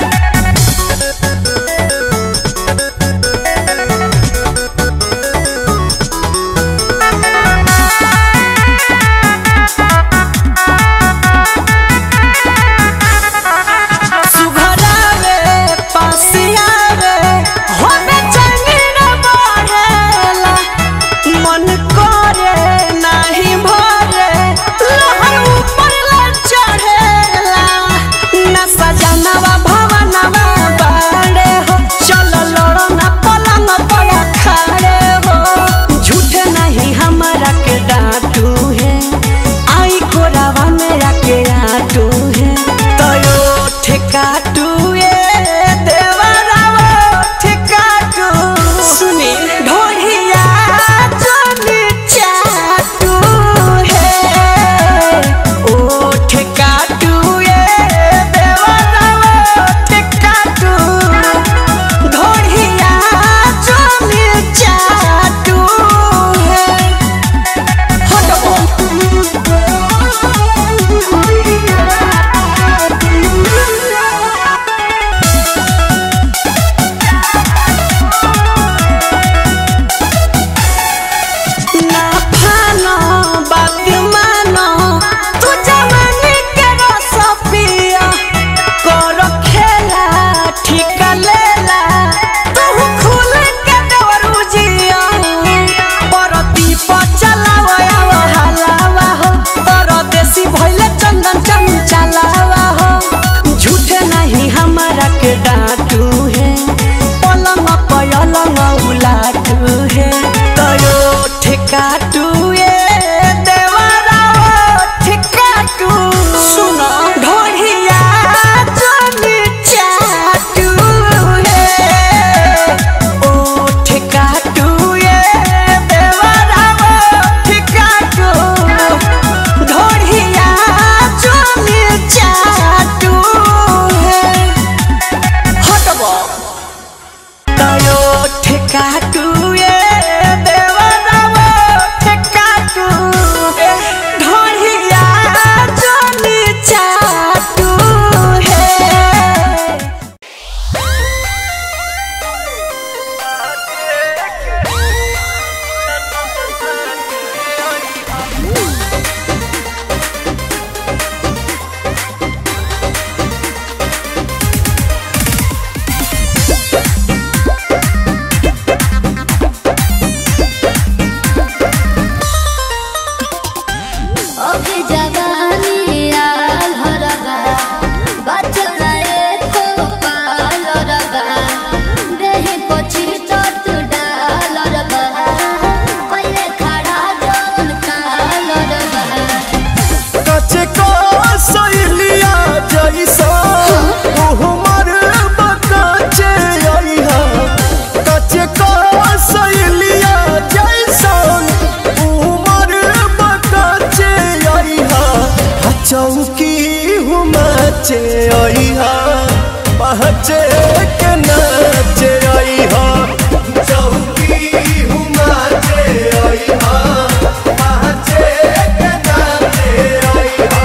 नाचे आई हा पहचे के नाचे आई हा चौकी हूँ नाचे आई हा पहचे के नाचे आई हा।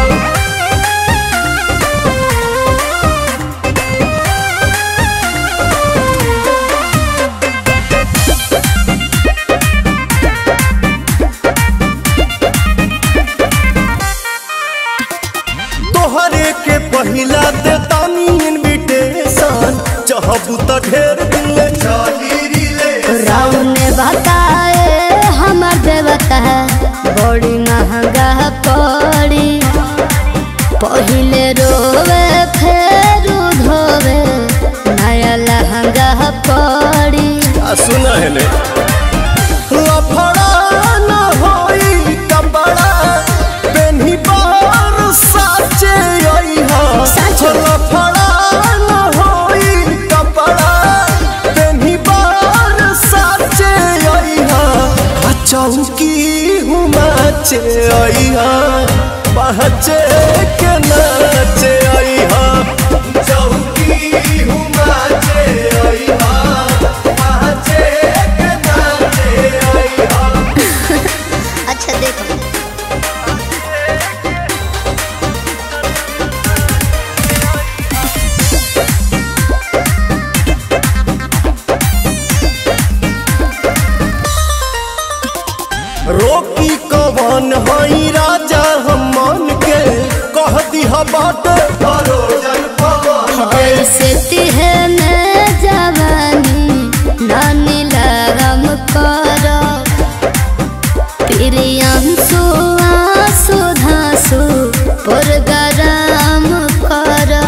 तोहरे के पहिला दे तानी इनविटेशन चाहबू त ढेर दिन ले चली रिले राम ने बताए हमर देवता है बड़ी महंगा पड़ी पहिले रोवे फिर धोवे नया लहंगा पड़ी। सुना है ने लफड़ा न होई कपड़ा पेन्ही बार साचे आई हा लफड़ा न होई कपड़ा पेन्ही बार साचे आई हा चौकी हूँ नाचे आई हा पहचे के नाचे आई हा चौकी हूँ नाचे आई हा पहचे के नाचे आई हा। अच्छा देखो रोकी कवन हई राजा हम मन के कह दिहा बाट भरोजन पवन ऐसे तिहने जवानी नानी लगम करो प्रियांशु आंसू धांसू पुरगराम करो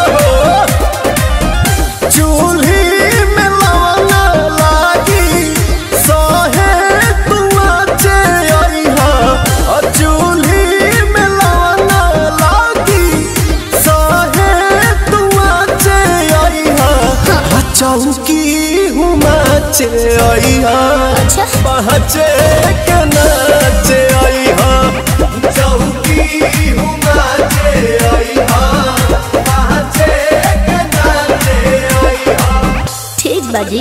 चूल्ही में लवना लागी सहे तुआचे आई हा चूल्ही में लवना लागी सहे तुआचे आई हा चौकी हूँ नाचे आई हा पहचे के नाचे आई हा चौकी हूँ नाचे आई हा पहचे के नाचे आई हा। ठीक बाजी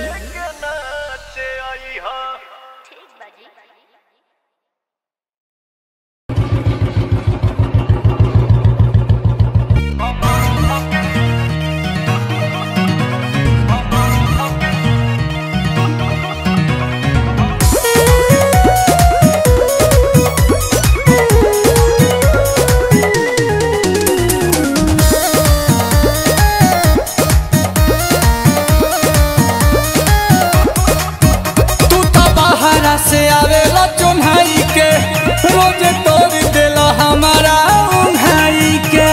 से आवेला चुन्हाई के रोज तोड़ देला हमारा उन्हाई के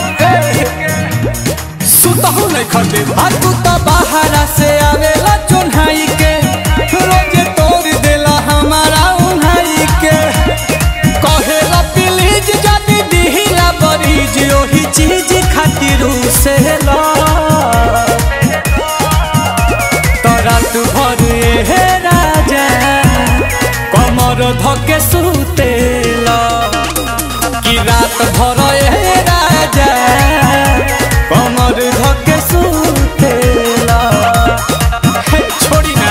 सुतहु नहीं खटे तू तो बाहरा से आवेला चुन्हाई के रोज तोड़ देला हमारा उन्हाई के कहेला प्लीज जदी दिहिला बरीज ओही चीज खातिर से ला तोरा तू भर हे राजा कमर धके सुतेला कि रात भर ए राजा कमर धके सुतेला छोड़ी ना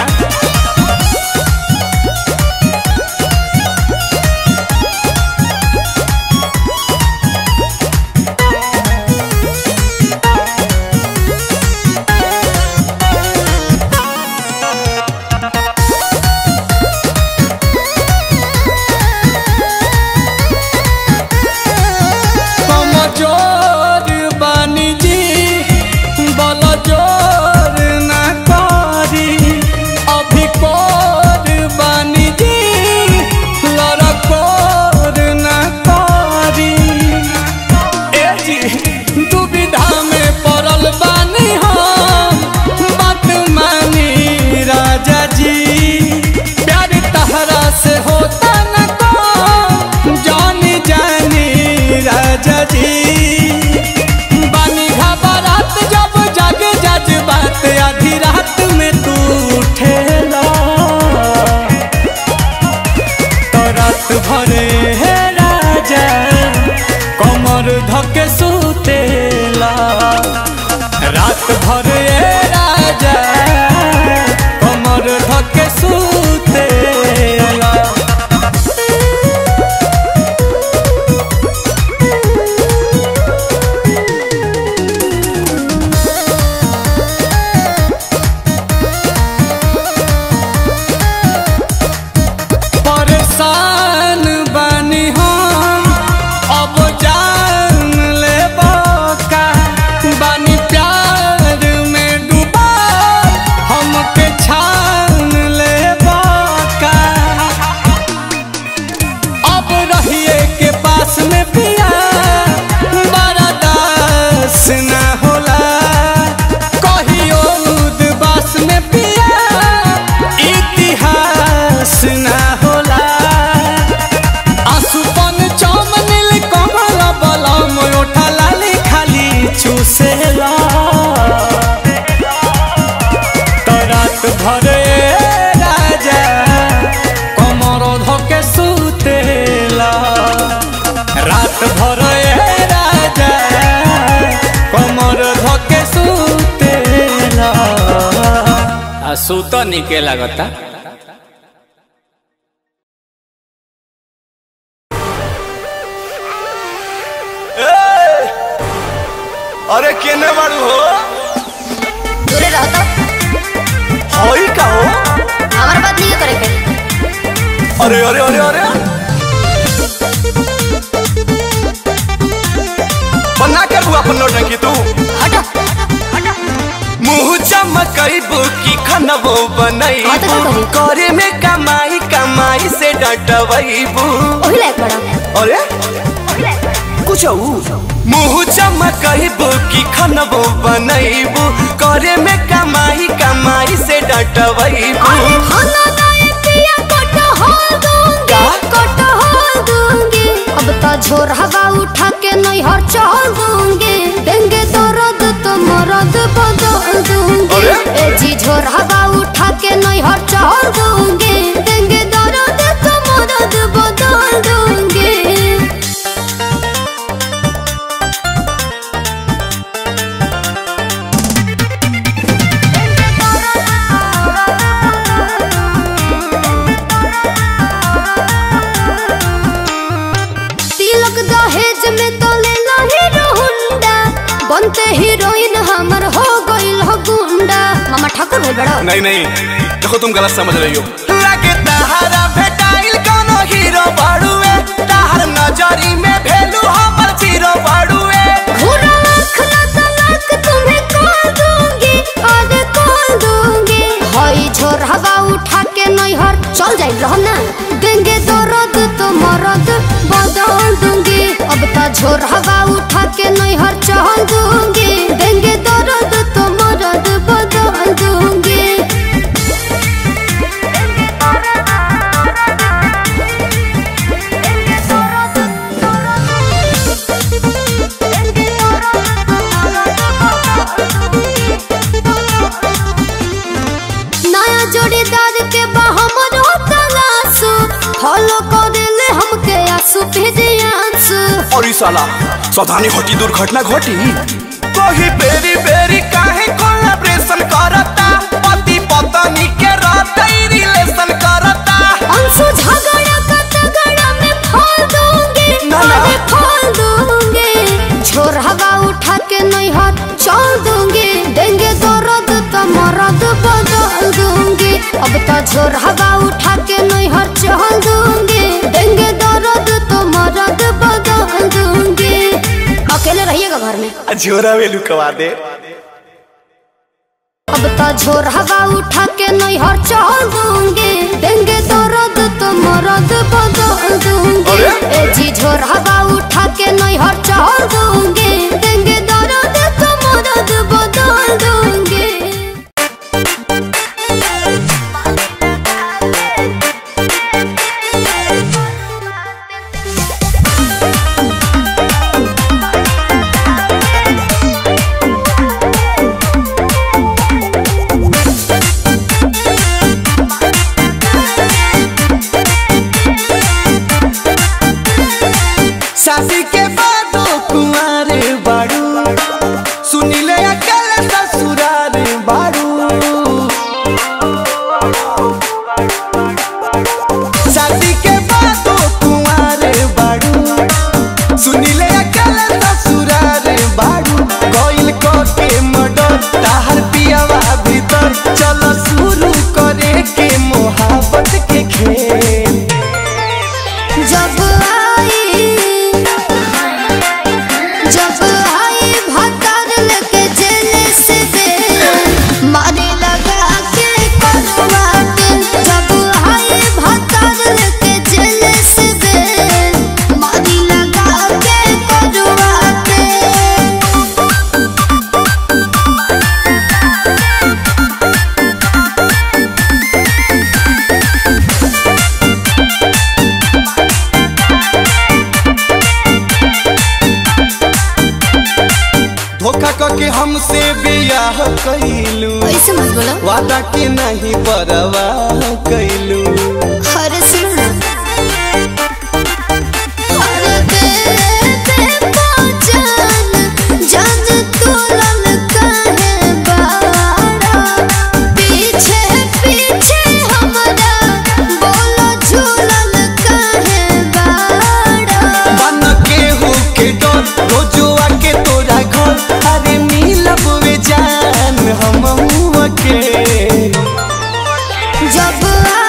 रात भर ए राजा कमर धके सुतेला। परेशान बानी हम अब जान ले का बानी प्यार में डूबा हमके छान ले का। अब रहिए के पास में पिया बड़ा दास न होला कहियो उदबास में पिया इतिहास न होला। आसुपन चमनिल कमल बलम ओठा लाली खाली चूसेला। तो रात भर ए राजा कमर धके सुतेला। रात भर ए राजा कमर धके सुतेला। आ सूत निके लागता। अरे केने बाड़ू हो? दूरे रहो तो होई का हो? हमारे बात नहीं करे के। अरे अरे अरे अरे बना कर हुआ अपन नौटंकी तू। हटो मुँह चमकईबू की खनबो बनईबू करे में कमाई कमाई से डटवईबू। ओही लायक बड़ा। अरे कुछ मुँह चमकईबू की खनबो बनईबू करे में कमाई कमाई से डटवईबू। अरे खाना लाए पिया कटहल दूंगी अब तो झोर हवा उठा के नहीं हर चल दूंगी देंगे दर्द तो मरद बदल दूंगी। ए जी झोर हवा उठा के नहीं हर चल दूंगी देंगे दर्द तो मरद बदल दूंगी। तिलक दहेज में तो ले लो हीरो हुंडा बनते हीरोइन हमर हो गइल हो गुंडा। मामा ठाकुर भइल बड़ा। नहीं नहीं देखो तुम गलत समझ रही हो। लगे तहारा भेटाइल कोनो हीरो बाड़ुए तहार नजरी में भेलू हमर जीरो बाड़ुए। घूरा आँख ना तलाक तुम्हें कॉल दूंगी आज कॉल दूंगी। हई झोर हवा उठा के नहीं हर चल जाइल रहो ना देंगे दर्द तो मरद बदल दूंगी। अब तो झोर हवा उठा के नहीं हर चल दूंगी देंगे दर्द तो मरद बदल दूंगी। नया जोड़ीदार के हमर तलाशू फॉलो करेले हमके आंसू भेजे आंसू। और साला सावधानी घटी दुर्घटना घटी। कही बेरी बेरी काहे कोलैबोरेशन करता पति पत्नी के रहते रिलेशन करता। अंशु झगड़ा का तगड़ा में फाल दूंगी अरे फाल दूंगी। झोर हवा उठा के नहीं हाथ चल दूंगी देंगे दर्द तो मरद बदल दूंगी। अब तो झोर हवा उठा के नहीं हाथ चल दूंगी देंगे दर्द तो मरद बदल दूंगी। अकेले रहिएगा घर में। झोरा वेलू कवा दे। अब तो झोर हवा उठा के नहीं हर चल दूंगी देंगे दर्द तो मरद बदल दूंगी। ए जी झोर हवा उठा के नहीं हर चल दूंगी देंगे दर्द तो मरद बदल दूंगी। शादी के बाद कुंवारे धोखा करके हमसे बियाह कैलू, ऐसे मत बोलो। वादा के नहीं परवाह कैलू। अरे सुनो ना, अरे बेबे पहचान जान तोलन काहे बाड़ा, पीछे पीछे हमरा बोलो झूलन काहे बाड़ा। बन के हो के डर रोजुआ के तोरा घर, अरे मिलब वे जान हम के। जब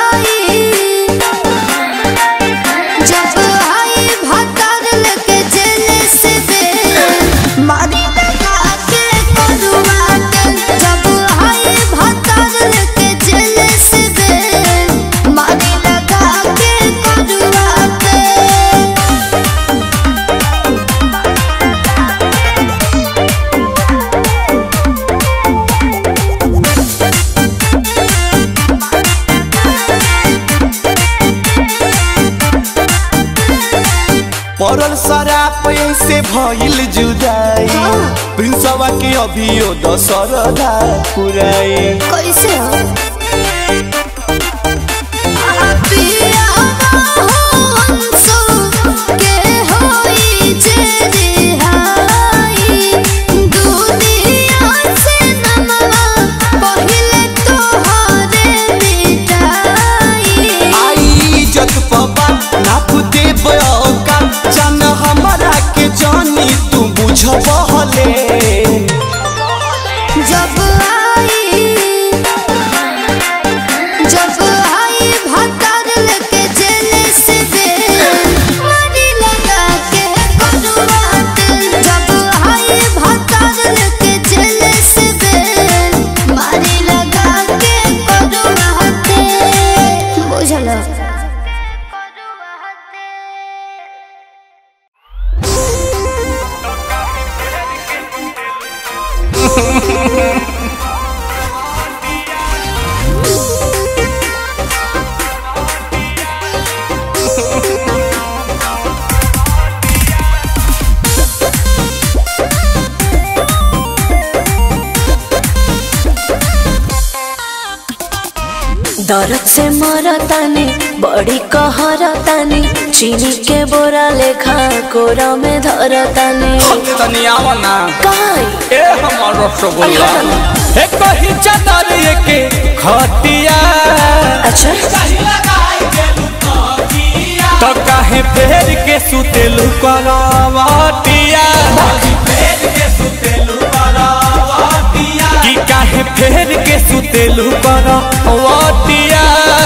आई भतर लेके जेल से बे मारी लगा के करुआ के। जब आई भतर लेके जेल से बे मारी लगा के करुआ के। पड़ल शराब से भइल जुदाई, प्रिंसवा के अभियो दशरदा पुराई। कैसे हो पिया हंसो के होई जे रिहाई, दुनिया से नमवा पहिले तोहरे मिटाई। आई इज्जत पबा नाप देब का, जान हमरा के जानी तू बुझबहले। जब आई भतर लेके जेल से बे मारी लगा के करुआ के। जब आई भतर लेके जेल से बे मारी लगा के करुआ के। बुझलो दर्द से मरतानी बड़ी कहरतानी, चीनी के बोरा लेखा कोरा में धरतानी। तनी आवा ना काई ए हमर रसगुल्ला हे कही चादर के खटिया, अच्छा तो काहे फेर के सुतेलू करवटिया, कि काहे फेर के सुतेलू करवटिया।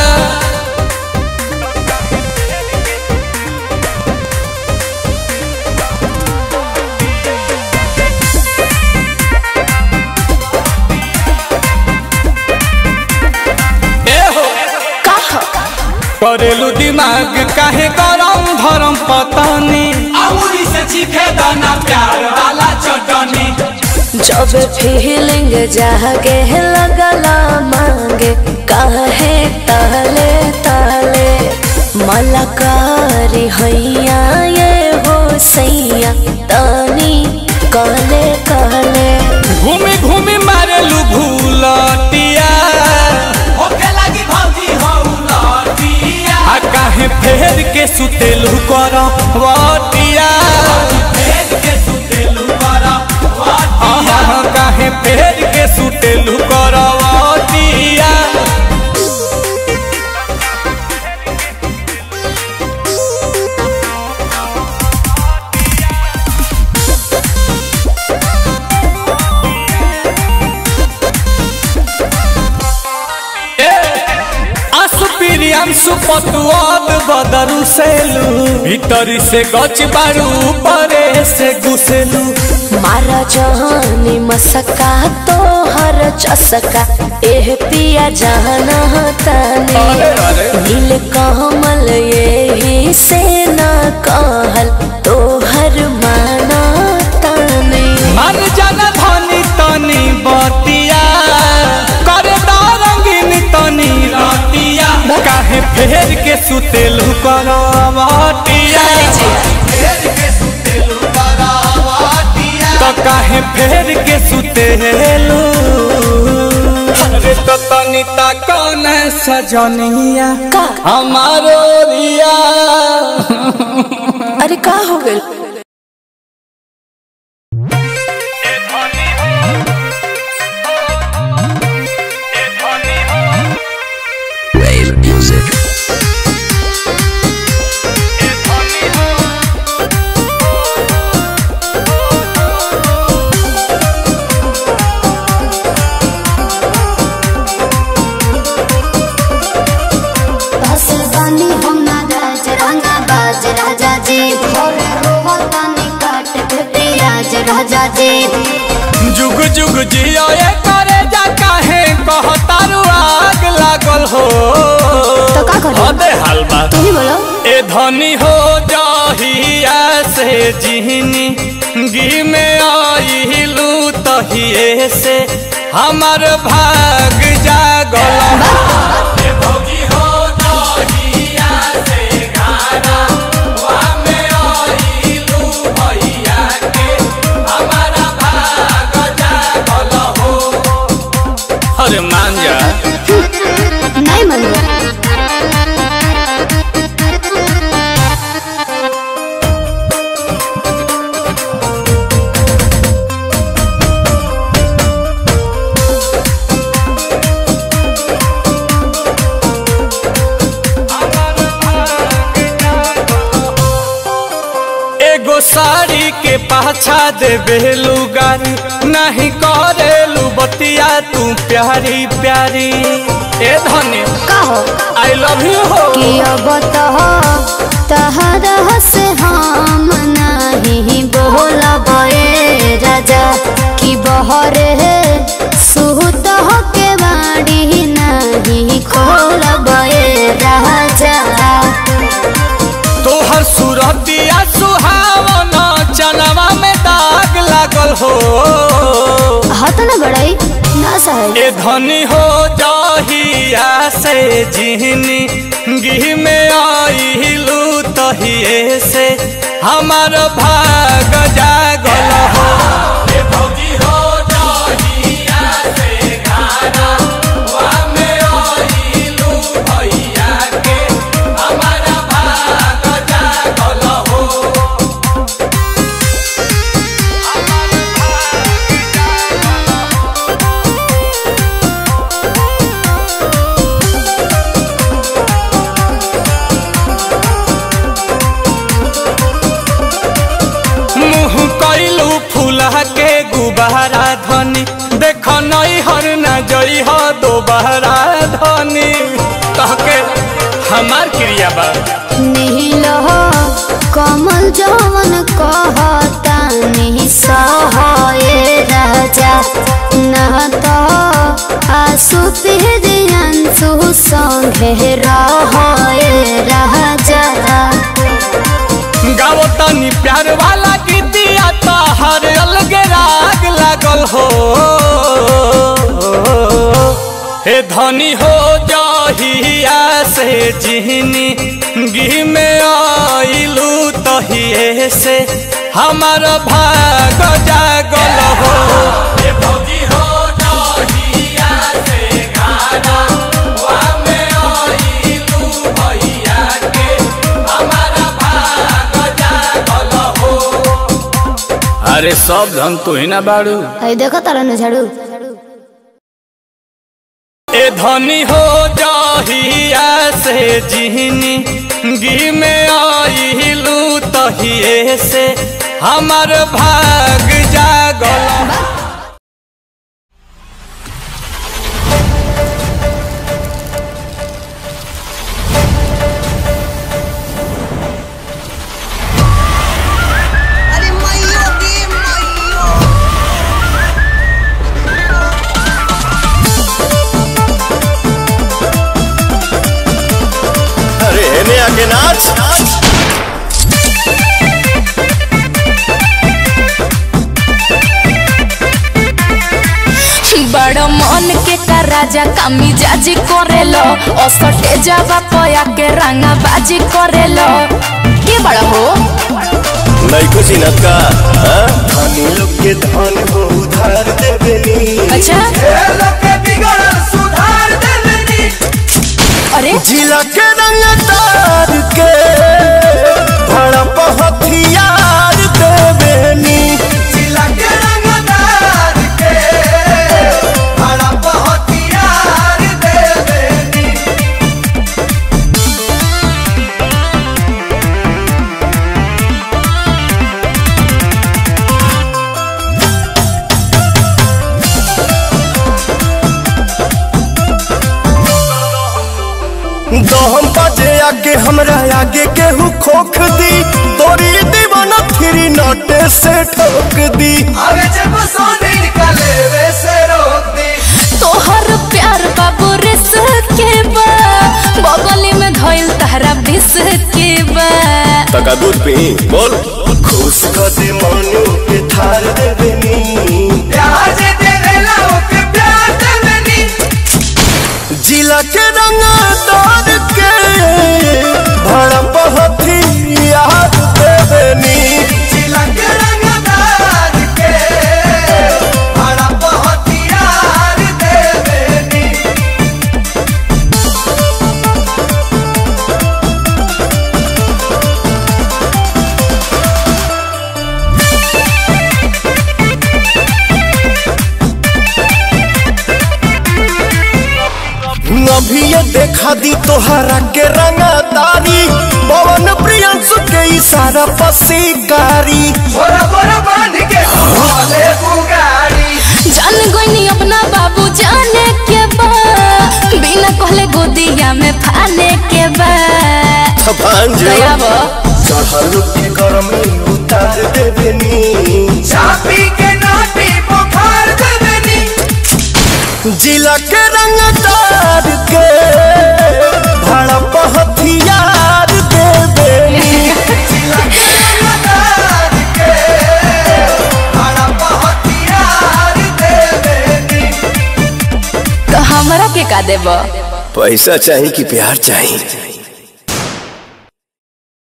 करेलू दिमाग काहे गरम धरम पतानी, अमूरी से चीखे दाना प्यार वाला चटनी। जब फीलिंग जागे लगला मांगे काहे ताले ताले, मलकारी हैया ये हो सैया तानी कहले कहले। घूमी घूमी मारेलू भूलटिया, होके लगी भौजी हौलटिया। आ काहे फेर के सुतेलू करवटिया, फेर के सुतेलू करवटिया। काहे फेर के सुतेलू करवटिया। अंशु पतुआब बदरू सेलू, भीतरी से गच बारू परे से घुसेलू। मारा जहानी मसका तो हर चसका, एह पिया जाना ताने। नील कमल यही से न कहल तो हर माना ताने। मन जाना धनी तनी बतिया, करे रंगीन तनी रतिया। काहे फेर के सुतेलू करवटिया, फेर के सुतेलू करवटिया। तो काहे फेर के सुतेलू अरे तो तनिता कौन सजनिया हमारो रिया अरे का हो गइल? Wave music. राजा जी जुग जुग जियो ये करे जा काहे कहतारू आग लागल हो तो का करी? अबे हलवा तू ही बोलो। ए धनी हो जाहिया से जिहनी गी में आइलू तहिए से हमर भाग जागल ए भौजी हो जाहिया से गाना वा में आइलू भैया के हमारा भाग जागल हो अरे मान जा नहीं मानो। एगो साड़ी के पाछा देबे लुगारी नहीं करेलू बतिया तू प्यारी प्यारी ए धनी कहो आई लव यू हो कि अब तो तहरा से हम नहीं बोलब ए राजा कि बहरे सुत के बाड़ी नहीं खोलब ए राजा तोहर सूरतिया सुहावन चनवा में दाग लागल हो हाथ न बड़ाई ना सहे ए धनी हो जाहिया से जिहनी गी में आइलू तहिए से हमार भाग जागल हो ए भौजी हो जाहिया से गाना वा में आइलू भैया के हमारा भाग जागल हो मुँह कैलू फूला के गुबारा धनी देख नई हर न जई हो दोबारा धनी कहके हमार क्रिया बा नील कमल जवन कहता नहीं सहे राजा ना तो आंसू पिहरियांसु संगे रहे राजा गाओ तनी प्यार वाला गीतिया तो हर अलगे राग लागल हो हे धनी हो जाहिया से जिहनी गी में आइलू तहिए से हमार भाग जागल हो हे भौजी हो जाहिया से गाना वा में आइलू भैया के हमारा भाग जागल हो अरे सब धन तू ही ना बाड़ू आई देखो तारा न झाड़ू ए धनी हो जाहिया से जिहनी गी में आइलू तहिए से हमार भाग जागल अरे हेने आके नाच बड़ मन के का राजा कामी जाजी करेलो असटे जावा पया के रंगा बाजी करेलो के बड़ा हो नहीं कुछ इनत का धनी लोग के धन हो उधार देवेनी। अच्छा लोग के बिगड़ल सुधार देवेनी। अरे जिला के रंगदार के भड़प हथियार देवेनी। जिला के रंगदार के भड़प हथियार देवेनी। दहम बाजे आगे हमरा आगे केहू खोख दी तोरी दीवाना फिरी नोटे से ठोक दी। अबे जब सोने निकले वे से रोक दी। तोहर प्यार बाबू रिस के बा बगली में धइल तहरा बिस के बा। तका दूध पी बोल खुश कर दे मनु के थार देवेनी। प्यार जे तेरे लाओ के प्यार देवेनी। जिला के रंगदार के भड़प हथियार देवेनी। जिला के रंगदार के भड़प हथियार देवेनी। अभी ये देखा दी तोहरा के रंगदारी पवन प्रियंसु के इशारा पसीकारी। बोरा बोरा बांध के भोले बुगाड़ी। जान गोइनी अपना बाबू जाने के बा बिना कहले गोदिया में फाने के बा। दया बा चढ़ल के गर्मी उतार देवेनी। चापी के नाटी बुखार देवेनी। जिला के रंगदार के भड़प हथियार देवेनी। जिला के रंगदार के भड़प हथियार देवेनी। तो हमरा के का देबा? पैसा चाहिए कि प्यार चाहिए?